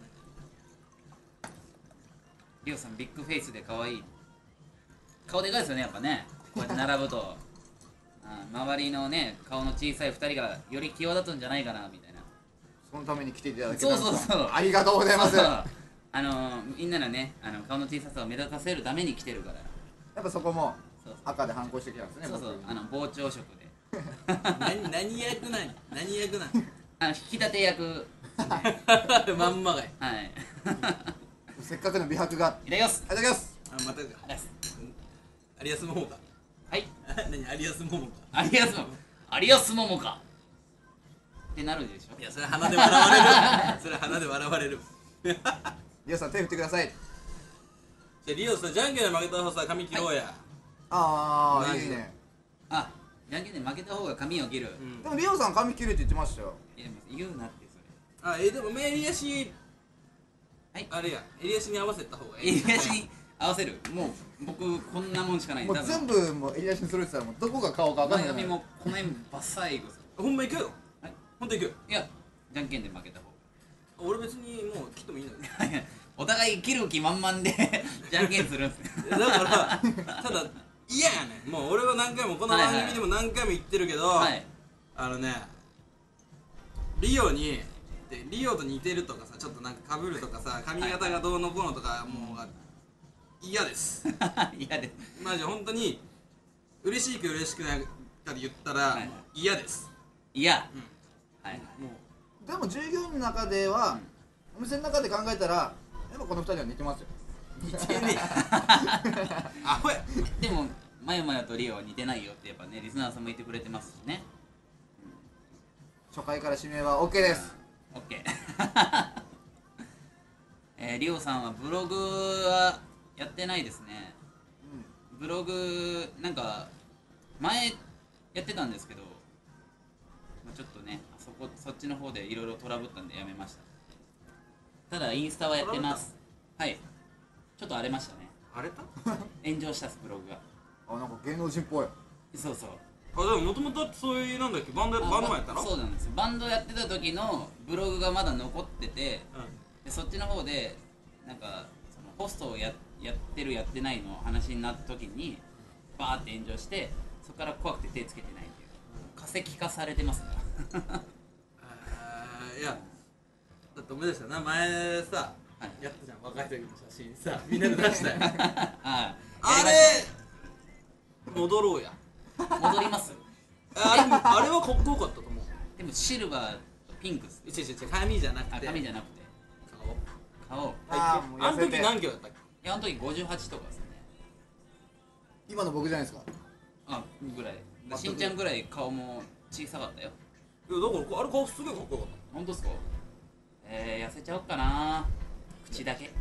リオさんビッグフェイスで可愛い顔でかいですよねやっぱねこうやって並ぶとあ周りのね顔の小さいふたりがより際立つんじゃないかなみたいなそのために来ていただけたんですか。 そうそうそうありがとうございます。やそうそうあのー、みんなのねあの顔の小ささを目立たせるために来てるからっぱそこもそうそう赤で反抗してきたんですね。 そうそう僕あの傍聴色で何何役なん何役なんあの引き立て役まんまがい。 はいせっかくの美白が。 いただきますいただきます。 あ、またか。 ありがとうございます有安桃か。 はい何有安桃か。 有安も有安桃かってなるでしょいや、それ鼻で笑われる。それ鼻で笑われる。 リオさん手振ってください。 じゃあリオさん、じゃんけんで負けた方さ、髪切ろうや。 ああ、 マジでいいね。 あじゃんけんで負けた方が髪を切る、 うんでもリオさん髪切るって言ってましたよ。 いやでも言うなってそあ、え、でも襟足、 はいあれや、襟足に合わせた方がいれい。 襟足に合わせるもう僕こんなもんしかないもう全部もう襟足に揃えてたらもうどこが顔か分かんない。 前髪もこの辺バッサイグすほんま行くよ。 はいほんと行くよ。 いやじゃんけんで負けた方俺別にもう切ってもいいのよ。 がお互い切る気満々でじゃんけんするんすだからただ嫌やねん。もう俺は何回もこの番組でも何回も言ってるけど、 はいあのねリオにでリオと似てるとかさ、ちょっとなんか被るとかさ、髪型がどうのこうのとかもう嫌です嫌ですマジ本当に嬉しいか嬉しくないかで言ったらはい嫌です。 嫌、 うんはいもうでも従業員の中では、お店の中で考えたらやっぱこの二人は似てますよ。 似てねえアホや。 でもマヨマヨとリオは似てないよってやっぱねリスナーさんも言ってくれてますしね初回から指名は OK です。 オッケーえー、リオさんはブログはやってないですねブログなんか前やってたんですけど、まあ、ちょっとねそこそっちの方でいろいろトラブったんでやめましたただインスタはやってますはいちょっと荒れましたね荒れた？ 炎上したっすブログがあ、なんか芸能人っぽい。 そうそうあ、でももともとそういうなんだっけ、バンドバンドマンやったの？ そうなんですよバンドやってた時のブログがまだ残っててうんでそっちの方でなんかそのホストをややってるやってないの話になった時にバーって炎上してそこから怖くて手つけてないっていう化石化されてますねあーいやだって思い出したな、前さ、 はいやったじゃん、若い時の写真さ、みんなで出したよああれ戻ろうや。 戻りますあれあれはかっこよかったと思う。 でもシルバーとピンクっす違う違う違う、髪じゃなくあて髪じゃなくて顔。 顔いあーもうあの時痩せて何キロだったっけ？ やあの時ごじゅうはちとかですね今の僕じゃないですか。 あぐらいしんちゃんぐらい顔も小さかったよいやだからこあれ顔すげえかっこよかっ本当っすかえー、痩せちゃおっかな口だけ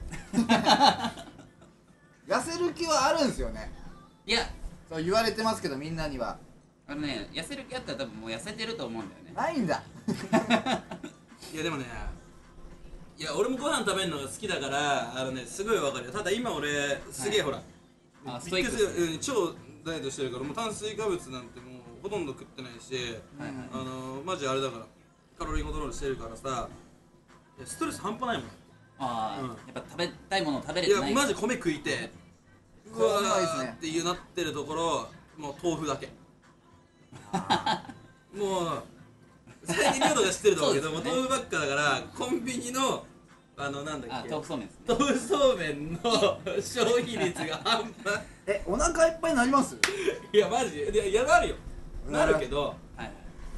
痩せる気はあるんですよね。 いやそう言われてますけどみんなにはあのね痩せる気あったら多分もう痩せてると思うんだよねないんだ。 た。いやでもね、いや俺もご飯食べるのが好きだからあのねすごいわかるよ。ただ今俺すげえ、 はいほらあスびっくりすトイックっする、うん、超ダイエットしてるからもう炭水化物なんてもうほとんど食ってないし、 はいはいあのー、マジあれだからカロリーコントロールしてるからさ、いやストレス半端ないもん。 ああ、 うんやっぱ食べたいものを食べれいやてないマジ米食いてうわ米はいいっすねーっていうなってるところもう豆腐だけもう最近量とか知ってると思うけどもうそうですよね豆腐ばっかだからコンビニのあのなんだっけあ豆腐そうめんですね豆腐そうめんの消費率が半端え、お腹いっぱいになります？ いやマジいやいやなるよなるけどはいはい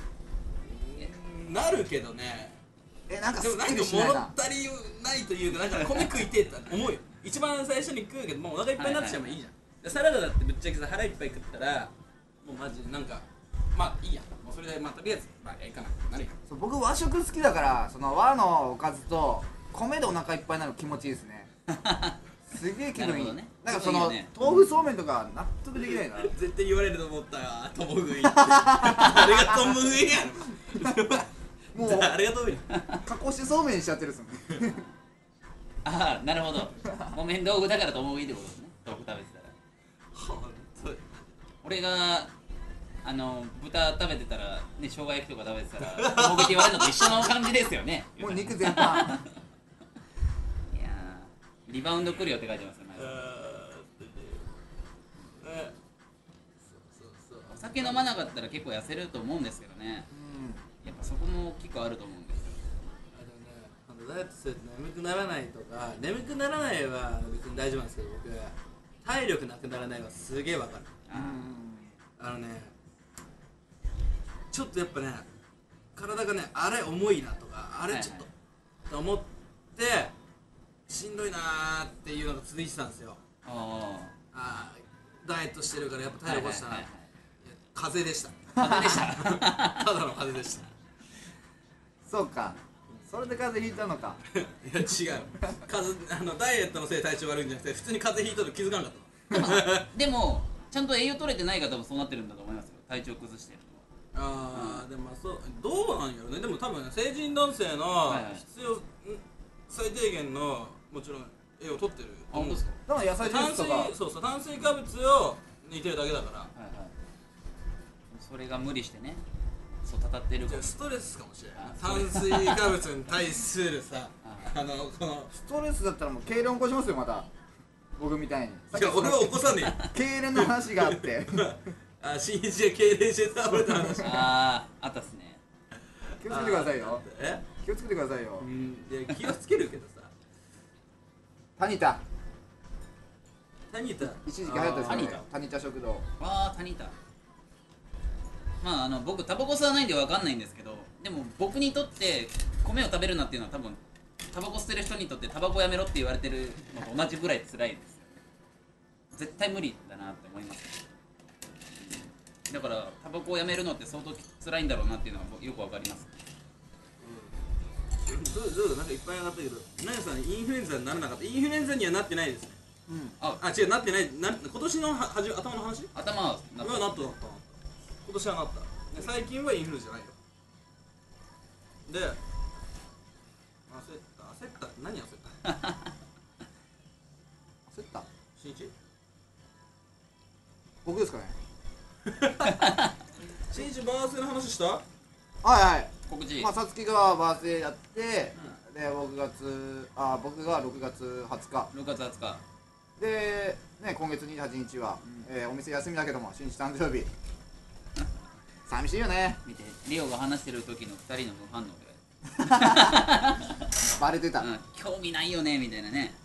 なるけどねえ、なんかすっきでもなんかりしないな。 物足りないというかなんか米食いてえって思うよ一番最初に食うけどもうお腹いっぱいになってちゃえばいいじゃん、でサラダだってぶっちゃけさ腹いっぱい食ったらもうマジでなんかまあいいやもうそれでまあとりあえずまあええかななるよそう僕和食好きだからその和のおかずと米でお腹いっぱいになる気持ちいいですねすげえ気分いい。 なるほどねなんかそのいいよね豆腐そうめんとか納得できないな絶対言われると思ったよとも食いってあれがとも食いやもうあれがとも食い加工してそうめんにしちゃってるっすもんああなるほど木綿豆腐だからと思ういいってことですね豆腐食べてたらほんと俺があの豚食べてたらね生姜焼きとか食べてたらとも食いって言われるのと一緒の感じですよねもう肉全般いやーリバウンド来るよって書いてますよ前田さんお酒飲まなかったら結構痩せると思うんですけどねやっぱそこも大きくあると思うんですよあでもね、あのダイエットすると眠くならないとか眠くならないは別に大丈夫なんですけど僕体力なくならないはすげえわかるあのねちょっとやっぱね体がねあれ重いなとかあれちょっと、と思ってしんどいなーっていうのが続いてたんですよああーダイエットしてるからやっぱ体力落ちたな、 はいはいはい風邪でしたあ風邪でしたただの風邪でしたそうかそれで風邪ひいたのかいや違う風邪あのダイエットのせいで体調悪いんじゃなくて普通に風邪ひいとる気づかなかったのでもちゃんと栄養取れてない方もそうなってるんだと思いますよ体調崩してるのはああ、でもまあそうどうなんやろねでも多分成人男性のはいはい必要、ん最低限のもちろん栄養取ってるあ本当ですかだから野菜ジュー炭水スとかそうそう炭水化物を似てるだけだからはいはいそれが無理してねそうたたってるかじゃもあストレスかもしれないあ炭水化物に対するさあのこのストレスだったらもう痙攣起こしますよまた僕みたいにいや俺は起こさね痙攣の話があってえよあ新一で痙攣して倒れた話あああったっすね気をつけてくださいよえ気をつけてくださいようんいや気をつけるけどさタニタタニタ一時期流行ったですよねタニタタニタ食堂ああタニタまああの僕タバコ吸わないんでわかんないんですけどでも僕にとって米を食べるなっていうのは多分タバコ吸ってる人にとってタバコやめろって言われてるのと同じぐらい辛いですよ絶対無理だなって思います、うん、だからタバコをやめるのって相当辛いんだろうなっていうのはよくわかりますどうどうぞなんかいっぱい上がったけどナヤさんインフルエンザにならなかったインフルエンザにはなってないですねああ違うなってないな今年のははじ頭の話頭はなうわなったなったなった今年はなったで最近はインフルじゃないよで焦った焦った何焦った焦った新一僕ですかね新一バースデーの話したはいはい告知、 まあさつきがバースデーやって、で僕がつあ僕がろくがつはつかろくがつはつかで、ね、今月にじゅうはちにちは、えーお店休みだけども新一誕生日寂しいよね見てリオが話してる時のふたりの無反応で、 バレてた、 うん、興味ないよねみたいなね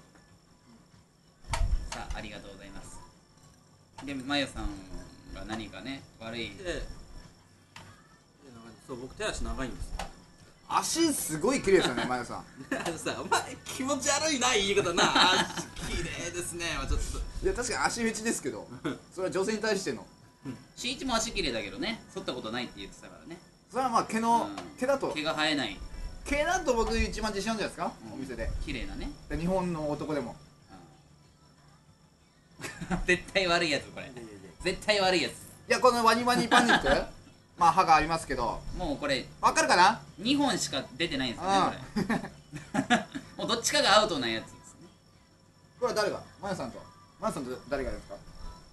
さあありがとうございますでまゆさんが何かね悪いででそう僕手足長いんですよ足すごい綺麗ですよね、まゆさん。 あのさお前気持ち悪いな言い方な足綺麗ですねまあちょっといや、確かに足フェチですけど、それは女性に対しての。 しんいちも足綺麗だけどね剃ったことないって言ってたからねそれはまあ毛の、 うん毛だと、 毛が生えない毛だと僕一番自信あるんじゃないですか、 うんお店で。 綺麗なねで日本の男でも。 うん絶対悪いやつこれ絶対悪いやついや、このワニワニパニック、まあ歯がありますけど、 もうこれわかるかなにほんしか出てないんですよねこれもうどっちかがアウトなやつですねこれは誰がまゆさんと。まゆさんと誰がですか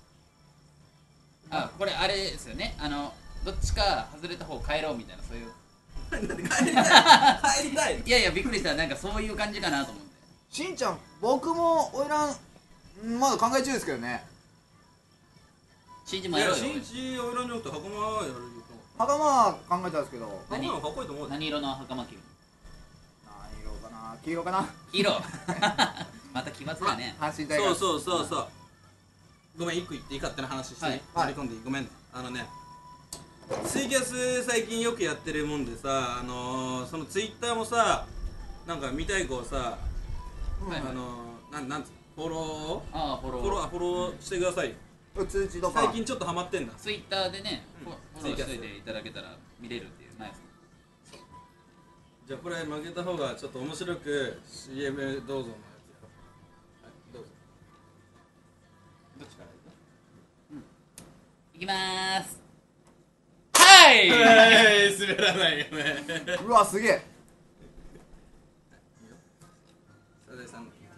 あこれあれですよねあのどっちか外れた方帰ろうみたいなそういう帰りたい帰りたいいやいやびっくりしたなんかそういう感じかなと思ってしんちゃん、僕もおいらん、まだ考え中ですけどね。 しんいちいもやろうよや新一おいらんじゃなくて袴やるよ袴は考えたんですけど、 何袴はかっこいいと思うよ何色の袴着る何色かな黄色かな黄色また奇抜だね阪神タイガース。 そうそうそうそうごめん一個言っていい勝手な話していいはい割り込んでいいごめんあのねツイキャス最近よくやってるもんでさあのー、そのツイッターもさなんか見たい子をさはいはいあのー、なんなんつうのフォロああフォローーフォローフォローしてくださいよ通知とか。 最近ちょっとハマってんだツイッターでねうんフォフォローしといていただけたら見れるっていうナイスじゃあこれ負けた方がちょっと面白く シーエム どうぞのやつやろう。はい、どうぞ。どっちからいきまーす。はいはい滑らないよね。 うわすげえ。 サザエさんの言う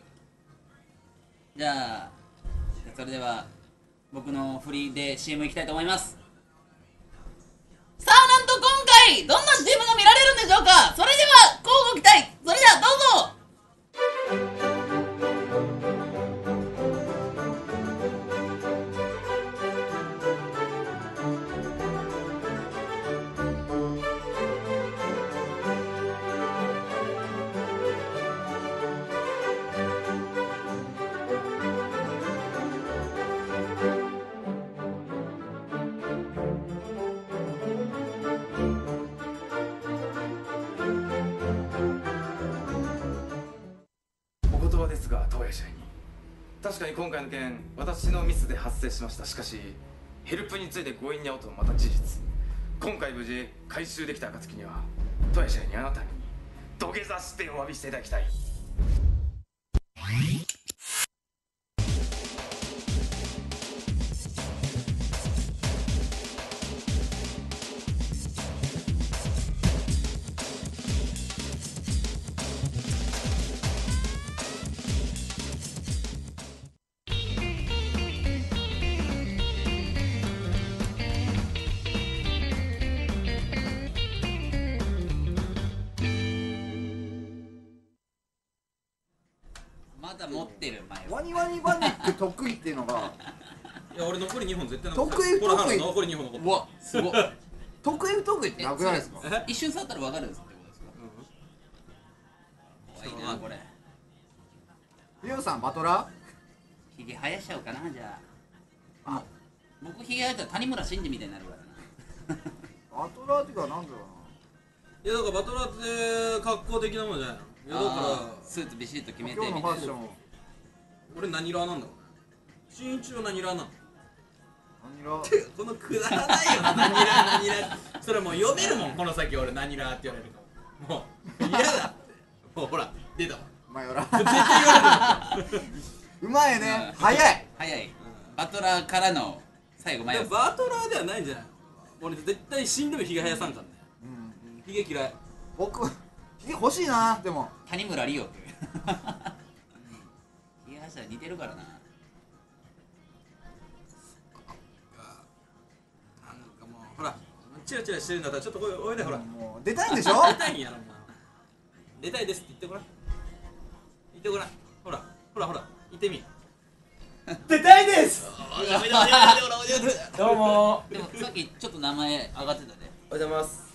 じゃあそれでは僕の振りで シーエム いきたいと思います。さあなんと今回どんな シーエム が見られるんでしょうか。それでは乞うご期待。それではどうぞ。 お言葉ですが東映社員に確かに今回の件私のミスで発生しました。しかしヘルプについて強引に会うとはまた事実。今回無事回収できた暁には東映社員にあなたに土下座してお詫びしていただきたい。 まだ持ってる前ワニワニバニック得意っていうのがいや俺残りにほん絶対残ってる。 得意ほらほら得意残りにほん残ってる。 うわすごい。 得意不得意ってなくないですか。 一瞬触ったら分かるんですってことですか。怖いなこれ。 リオさんバトラひげ生やしちゃおうかな。じゃああ僕ひげ生やしたら谷村新司みたいになるからな。 バトラーっていうかなんだろいやだからバトラーって格好的なもんじゃないの。いやだからあースーツビシッと決めてうな今日のファッション俺何ラーなんだろうね。新一は何ラーなの。 何ラこのくだらないよな何ラー何ラー。それもう読めるもんこの先俺何ラーって言われるかも。もう嫌だって。もうほら出たわ。 うまいよな絶対言われる。 うまいね早い。 早いバトラーからの最後前でもバトラーではないんじゃない。俺絶対死んでもヒゲ生やさんからね。ヒゲ嫌い。 僕ひげ欲しいな。でも谷村リオっていうひげ生やしたら似てるからな。 なんかもうほらチラチラしてるんだったらちょっとおいおいでほら。 もう出たいんでしょ出たいんやろお前。出たいですって言ってごらん。言ってごらん。ほらほらほら言ってみ。 出たいですどどうもでもさっきちょっと名前上がってたで。 おはようございます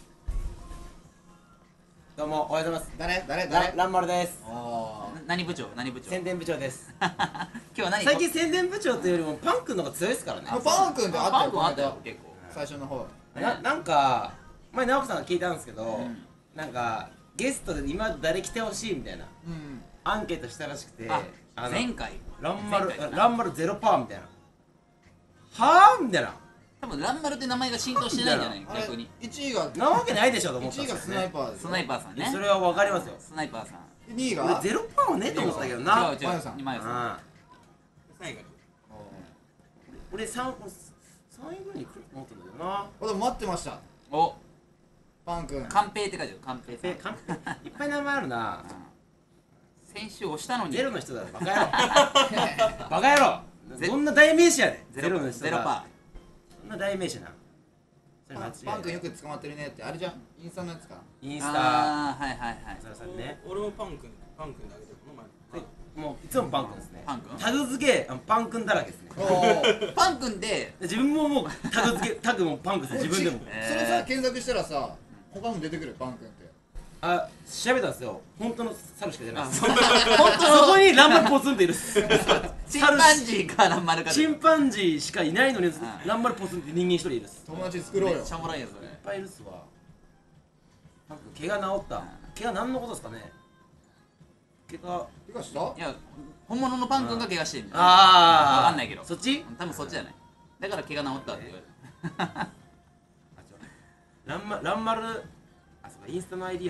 どうもおはようございます誰誰ラ誰ランマルですあな何部長何部長宣伝部長です今日は何最近宣伝部長というよりもパン君の方が強いですからねあパン君であったよパン君あったよこの間結構。 最初の方ななんか前直樹さんが聞いたんですけど、 んなんかゲストで今誰来てほしいみたいなうんアンケートしたらしくてああの前回ランマル前回かなランマルゼロパーみたいなはぁみたいな多分ランマルって名前が浸透してないんじゃないあれ逆に。 いちいがなわけないでしょと思ったいちいがスんですよねナイパーですスナイパーさんね。 それは分かりますよスナイパーさん。 にいが俺ゼロパーはねえと思ったけどな違う違うマヨさんマヨさん。 あ最後に俺さん三位ぐらいに来ると思ったんだけどなあでも待ってましたおパン君カンペイって書いてある。カンペイさん。 えかんいっぱい名前あるな先週押したのにゼロの人だろバカ野郎バカ野郎ゼどんな代名詞やねんゼゼロの人ゼロパがそんな代名詞なそれ間違いないパン君よく捕まってるねってあれじゃんインスタのやつかインスタああはいはいはい。 そらさんね俺もパン君パン君であげてるの前に。 もういつもパン君ですねパン君タグ付けあのパン君だらけですねおおパン君でで自分ももうタグ付けタグもパン君です自分でもえーそれさ検索したらさ他も出てくるパン君ってあ調べたんですよ本当の猿しか出ないです本そこにランマルポツンっているっすチンパンジーかランマルかでチンパンジーしかいないのにんランマルポツンって人間一人いるっす友達作ろうよめっちゃおもろいよそれ。 いっぱいいるっすわパン君怪我治った怪我何のことですかね怪我怪我したいや本物のパン君が怪我してるんじゃない。 ああわかんないけどそっち多分そっちじゃない。だから怪我治ったって言われる。 ランマランマルあそうかインスタのアイディア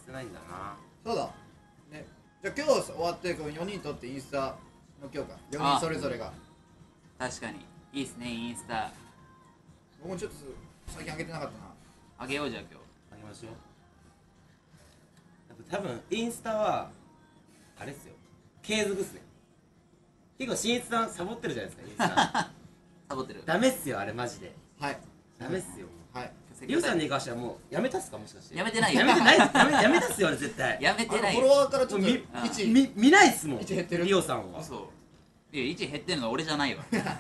せてないんだな。 そうだね。じゃあ今日終わってこのよにんとってインスタの今日かよにんそれぞれが確かにいいっすね。インスタ僕もちょっと最近上げてなかったな。 あげよう。じゃあ今あげましょう。やっぱ多分インスタはあれっすよ、継続っすね。結構しんいちさんサボってるじゃないですか、インスタ。 日サボってる。 ダメっすよあれマジで。 はいダメっすよ。 はい。 リュウさんに関してはもうやめたっすか、もしかして。 やめてないよやめてないやめやめたっすよあれ絶対。 やめてないよ。 フォロワーからちょっとみ一み見ないっすもん。 一減ってるリオさんは。 嘘。 いやいち減ってんのは俺じゃないわ。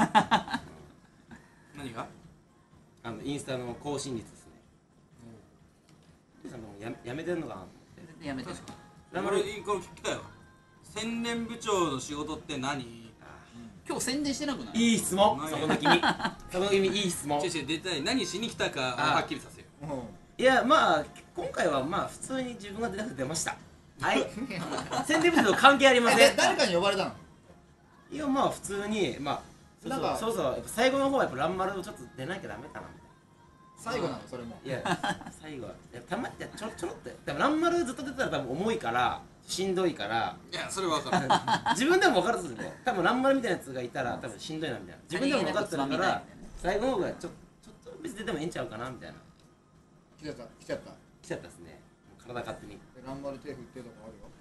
何が？ あのインスタの更新率ですね。リュウさんもうややめてんのかなと思って。 全然やめてる。 ラマル俺これ聞きたよ。宣伝部長の仕事って何？ 今日宣伝してなくない？ いい質問。 ないそこの君。そこの君いい質問。 違う違う、出てない。何しに来たかあはっきりさせよ。 うんいやまあ今回はまあ普通に自分が出なくて出ました。はい宣伝部と関係ありません。 え誰かに呼ばれたの？ いやまあ普通にまあそうなんかそうそうそうやっぱ最後の方はやっぱランマルをちょっと出なきゃダメかなみ最後なのそれも。 たいな。いや最後はいやたまいやちょろちょろってでもランマルずっと出てたら多分重いからしんどいからいや、それは分かる。 自分でも分かるんですよ。多分ランマルみたいなやつがいたら多分しんどいなみたいな自分でも分かってるから最後の方がちょちょっと別に出てもいいんちゃうかなみたいな来ちゃった来ちゃった。 来ちゃったですね。もう体勝手にランマル手振ってるとこあるよ。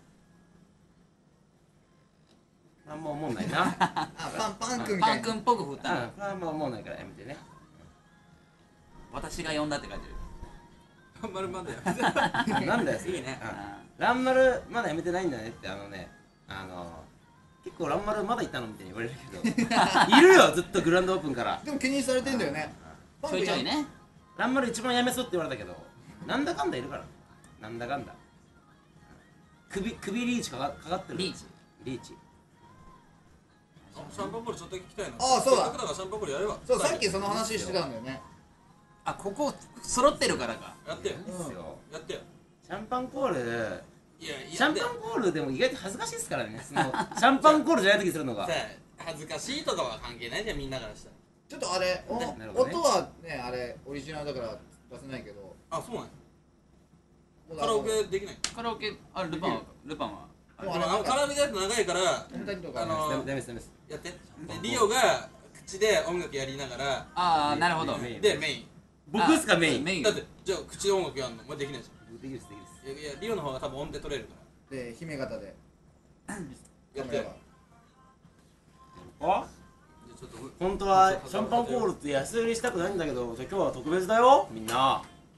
あんま思んないな。 あパンパン君みパたいな。 ン君っぽく振っうん、 たの。 これはあんま思わないからやめてね。 私が呼んだって書いてる。 頑張るまでや。 なんだよそれ。 いいねうんランマルまだやめてないんだねってあのね、あの結構ランマルまだいたのみたいに言われるけどいるよずっとグランドオープンから。 でも気にされてんだよね。パンちょ君やいちょいね。 ランマル一番やめそうって言われたけどなんだかんだいるから。なんだかんだ首首リーチかかかかってる。 リーチリーチシャンパンボールちょっとだけ聞きたいな。 あそうだせっかくだからシャンパンボールやれば。 そうさっきその話してたんだよね。 あ、ここ揃ってるからか。 やってよ。 いいっすよ。 やってよ。 シャンパンコールいや、 シャンパンコールでも意外と恥ずかしいですからね。そのシャンパンコールじゃない時にするのがさあ、恥ずかしいとかは関係ないじゃん、みんなからしたら。 ちょっとあれおなるほどね音はねあれオリジナルだから出せないけど。 あ、そうなんや。 もうカラオケできない。 カラオケ、あ、ルパンは、ルパンは。 でもあのカラオケだと長いから、 本当にとかあのダメダメですダメです。 やって。で、リオが口で音楽やりながら、 ああ、なるほど。 メインで、メイ僕っすかメイン。 メインン。だって、じゃあ口で音楽やんの、まあ、できないじできるっすできるっす。 ゃん。いや、いやリオの方が多分音で取れるかで姫型でら。やってよ。 あじゃあちょっと、 本当はシャンパンコールって安売りしたくないんだけど、じゃあ今日は特別だよみんな。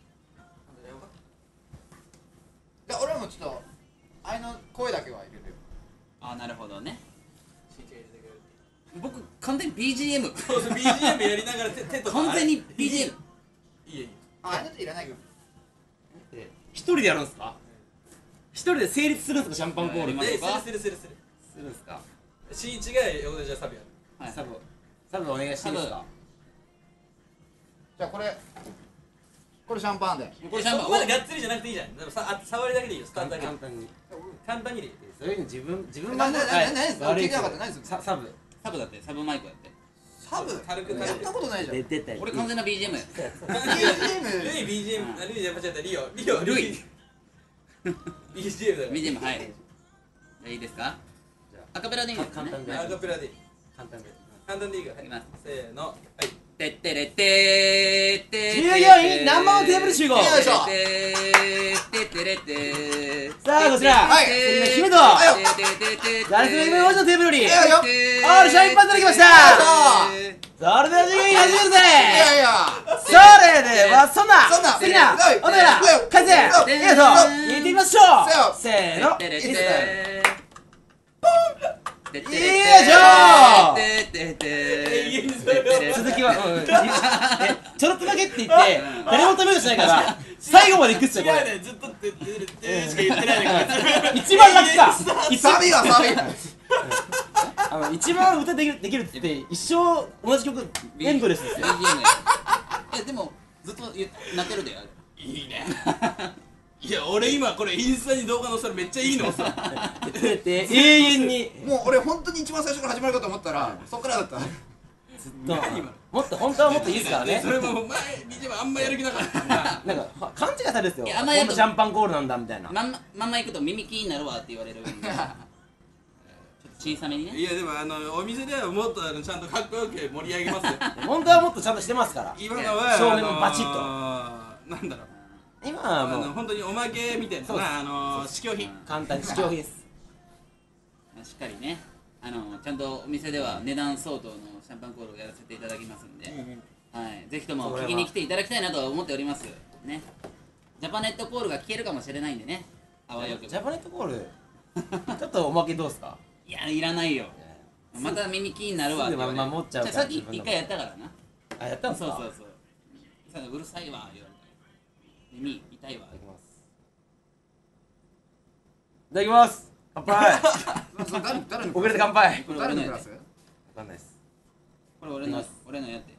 で俺もちょっとあれの声だけは入れるよ。 ああ、なるほどね。 スイッチ入れてくれる。 僕、完全に ビージーエム。 そうそう、ビージーエム やりながら手手とか。 完全に ビージーエム。 いいよいいよ。 ああれだっていらないから。 一人でやるんすか？一人で成立するんすかシャンパンコールって？ やりますえ、するするするする。 するんすか？ しんいちが横でじゃあサビやる。 はいサブサブお願いしていいですか？ じゃあこれこれシャンパンで。 これシャンパンそこまでがっつりじゃなくていいじゃん。でもさ、あ触りだけでいいよ、スタートだけ。 簡単に。 簡単にでいい。 そういうの自分自分なななはいな何ですか悪い聞いてなかった何ですかササブサブだって、サブマイクやって。 サブ軽く軽くやったことないじゃん。 で出たり。 俺完全な ビージーエム。 ルイ ビージーエム、ルイじゃなくてリオ、リオ、 ルイビージーエムだかビージーエム、はい。じゃあいいですか？アカペラでいいんですかね？ 簡単でら。アカペラでいい。 簡単で。 簡単でいいから。 いきますせーの。はい。 てってれってーって従業員ナンバーワンテーブル集合。 よいしょてってってれってーさあこちらはい次の姫とはいよ誰でも今王子のテーブルによいよオールシャインパンいただきましたそれでは従業員始めるぜいやいやそれではそんなそんな素敵なはいおのやはい風ありがとう言ってみましょうせせーのてれていいっすねてよいしょててて続きは、うん、えちょろっとだけって言って誰も止めようとしないから最後まで行くっすよこれね、ずっとってってってしか言ってないね、こいつ。 一番楽さ一サビはサビあの一番歌できるできるって言って一生同じ曲エンドレスですよビージーエム え、でもずっと言なってるであれいいね。いや、俺今これインスタに動画載せたらめっちゃいいのさ。 で永遠にもう俺本当に一番最初から始まるかと思ったらそっからだった。 ずっともっと本当はもっといいですからね。 それも前ビジェムあんまやる気なかったんだ。 なんか勘違いされるんですよ。 いやあんまやるとほんとシャンパンコールなんだみたいな。 まんままんま行くと耳キーになるわって言われるんでちょっと小さめにね。 いやでもあのお店ではもっとあのちゃんとかっこよく盛り上げますよ。 本当はもっとちゃんとしてますから。 今のは照明もバチッとあのー、なんだろう。 今はあもうの本当におまけみたいなそうですなあのー、試供品。 簡単に試供品です。 しっかりね、あのちゃんとお店では値段相当のシャンパンコールをやらせていただきますんで、はい、ぜひとも聞きに来ていただきたいなと思っておりますね。ジャパネットコールが聞けるかもしれないんでね、あわよくジャパネットコールちょっとおまけどうですか。 いやいらないよ、また耳キーになるわって言われる。 すぐ守っちゃうからじゃあさっき一回やったからな。 あ、やったんですか。 そうそうそうさうるさいわ言われた。耳痛いわ。 いただきます。乾杯。 それ誰誰の遅れて乾杯。 これ誰のグラス？ 俺のやって。 わかんないです。 これ俺の俺のやって。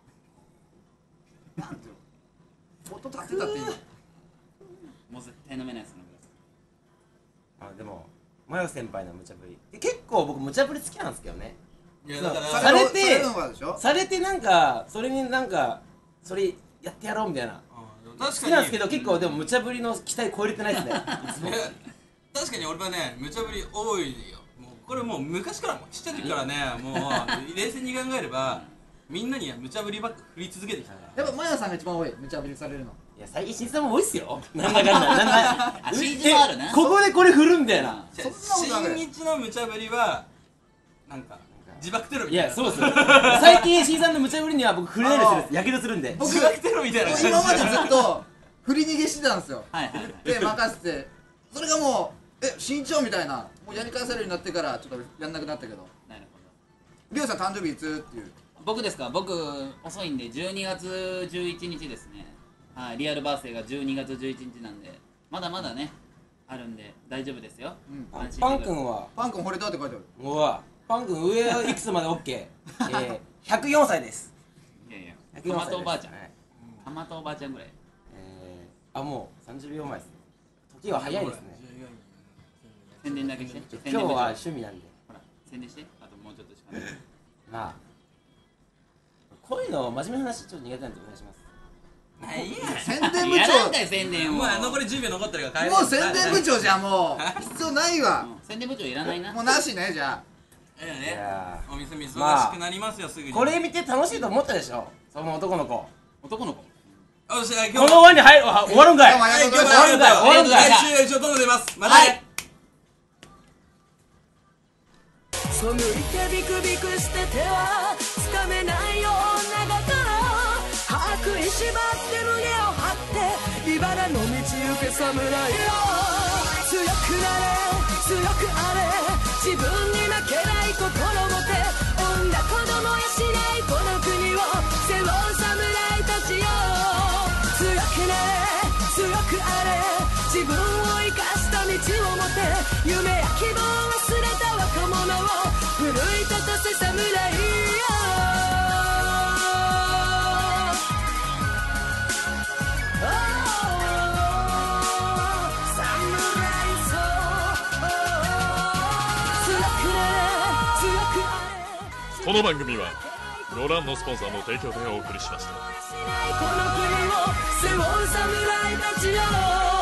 なんていうの音立てたっていいの？ もう絶対飲めないです、そのグラス。 あ、でもマヨ先輩の無茶ぶりで結構僕無茶ぶり好きなんですけどね。 いやだからされてそれの方がでしょ？ されてなんかそれになんかそれやってやろうみたいな好確かにきなんですけど、結構でも無茶ぶりの期待超えれてないですね。いつも確かに俺はね無茶ぶり多いよ。もうこれもう昔からもちっちゃい時からねもう冷静に考えればみんなには無茶ぶりばっか振り続けてきたからやっぱマヤさんが一番多い、無茶ぶりされるの。 いや最近新さんも多いっすよ。なんだかんだなんだあ新一もあるなえここでこれ振るみたいな。 そんなことない新日の無茶ぶりはなんか自爆テロみいたいな。 やそうっすよ。最近新さんの無茶ぶりには僕触れないですよ。やけどするんで。 僕自爆テロみたいな感じ。 今までずっと振り逃げしてたんですよ。 はいはいはい。 で任せて、それがもうえ身長みたいな、もうやり返せるようになってからちょっとやんなくなったけど。 なるほど。 りょうさん誕生日いつっていう。 僕ですか、僕遅いんでじゅうにがつじゅういちにちですね。はい、リアルバースデーがじゅうにがつじゅういちにちなんでまだまだねあるんで大丈夫ですよ、 うんあ安心してパンください。 君はパン君惚れたって書いてある。 うわパン君上いくつまで OK。えーひゃくよんさいです。 いやいやひゃくよんさいです。 たまとおばあちゃんはいたまとおばあちゃんぐらい。 えーあもうさんじゅうびょうまえですね。時は早いですね。 宣伝だけして。 今日宣伝部長は趣味なんで。 ほら宣伝して。あともうちょっとしかない。 まあこういうの真面目な話ちょっと苦手なんでお願いします。 ないや宣伝部やらんか長。 い宣伝を。 もう残りじゅうびょう残ってるから帰る。 もう宣伝部長じゃんもう。必要ないわ。 うん宣伝部長いらないな。 もうなしねじゃいやいねやお店忙まあしくなりますよすぐに。 これ見て楽しいと思ったでしょその男の子。 男の子。 よし、今日この輪に入るあ終わるんかい。 どうもありがとうございますはい、今日もありがとう。 終わるんかい。 来週は一応どんどん出ます。またはいね。 そむいてビクビクしててはつかめないようなだから歯食いしばって胸を張って茨の道行け侍よ強くなれ強くあれ自分に負けない心持て女子供やしないこの国を背負う侍たちよ強くなれ強くあれ自分を生かした道を持て夢や希望を忘れた若者を奮い立たせ侍よこの番組はご覧のスポンサーの提供でお送りしました。 この国を背負う侍たちよ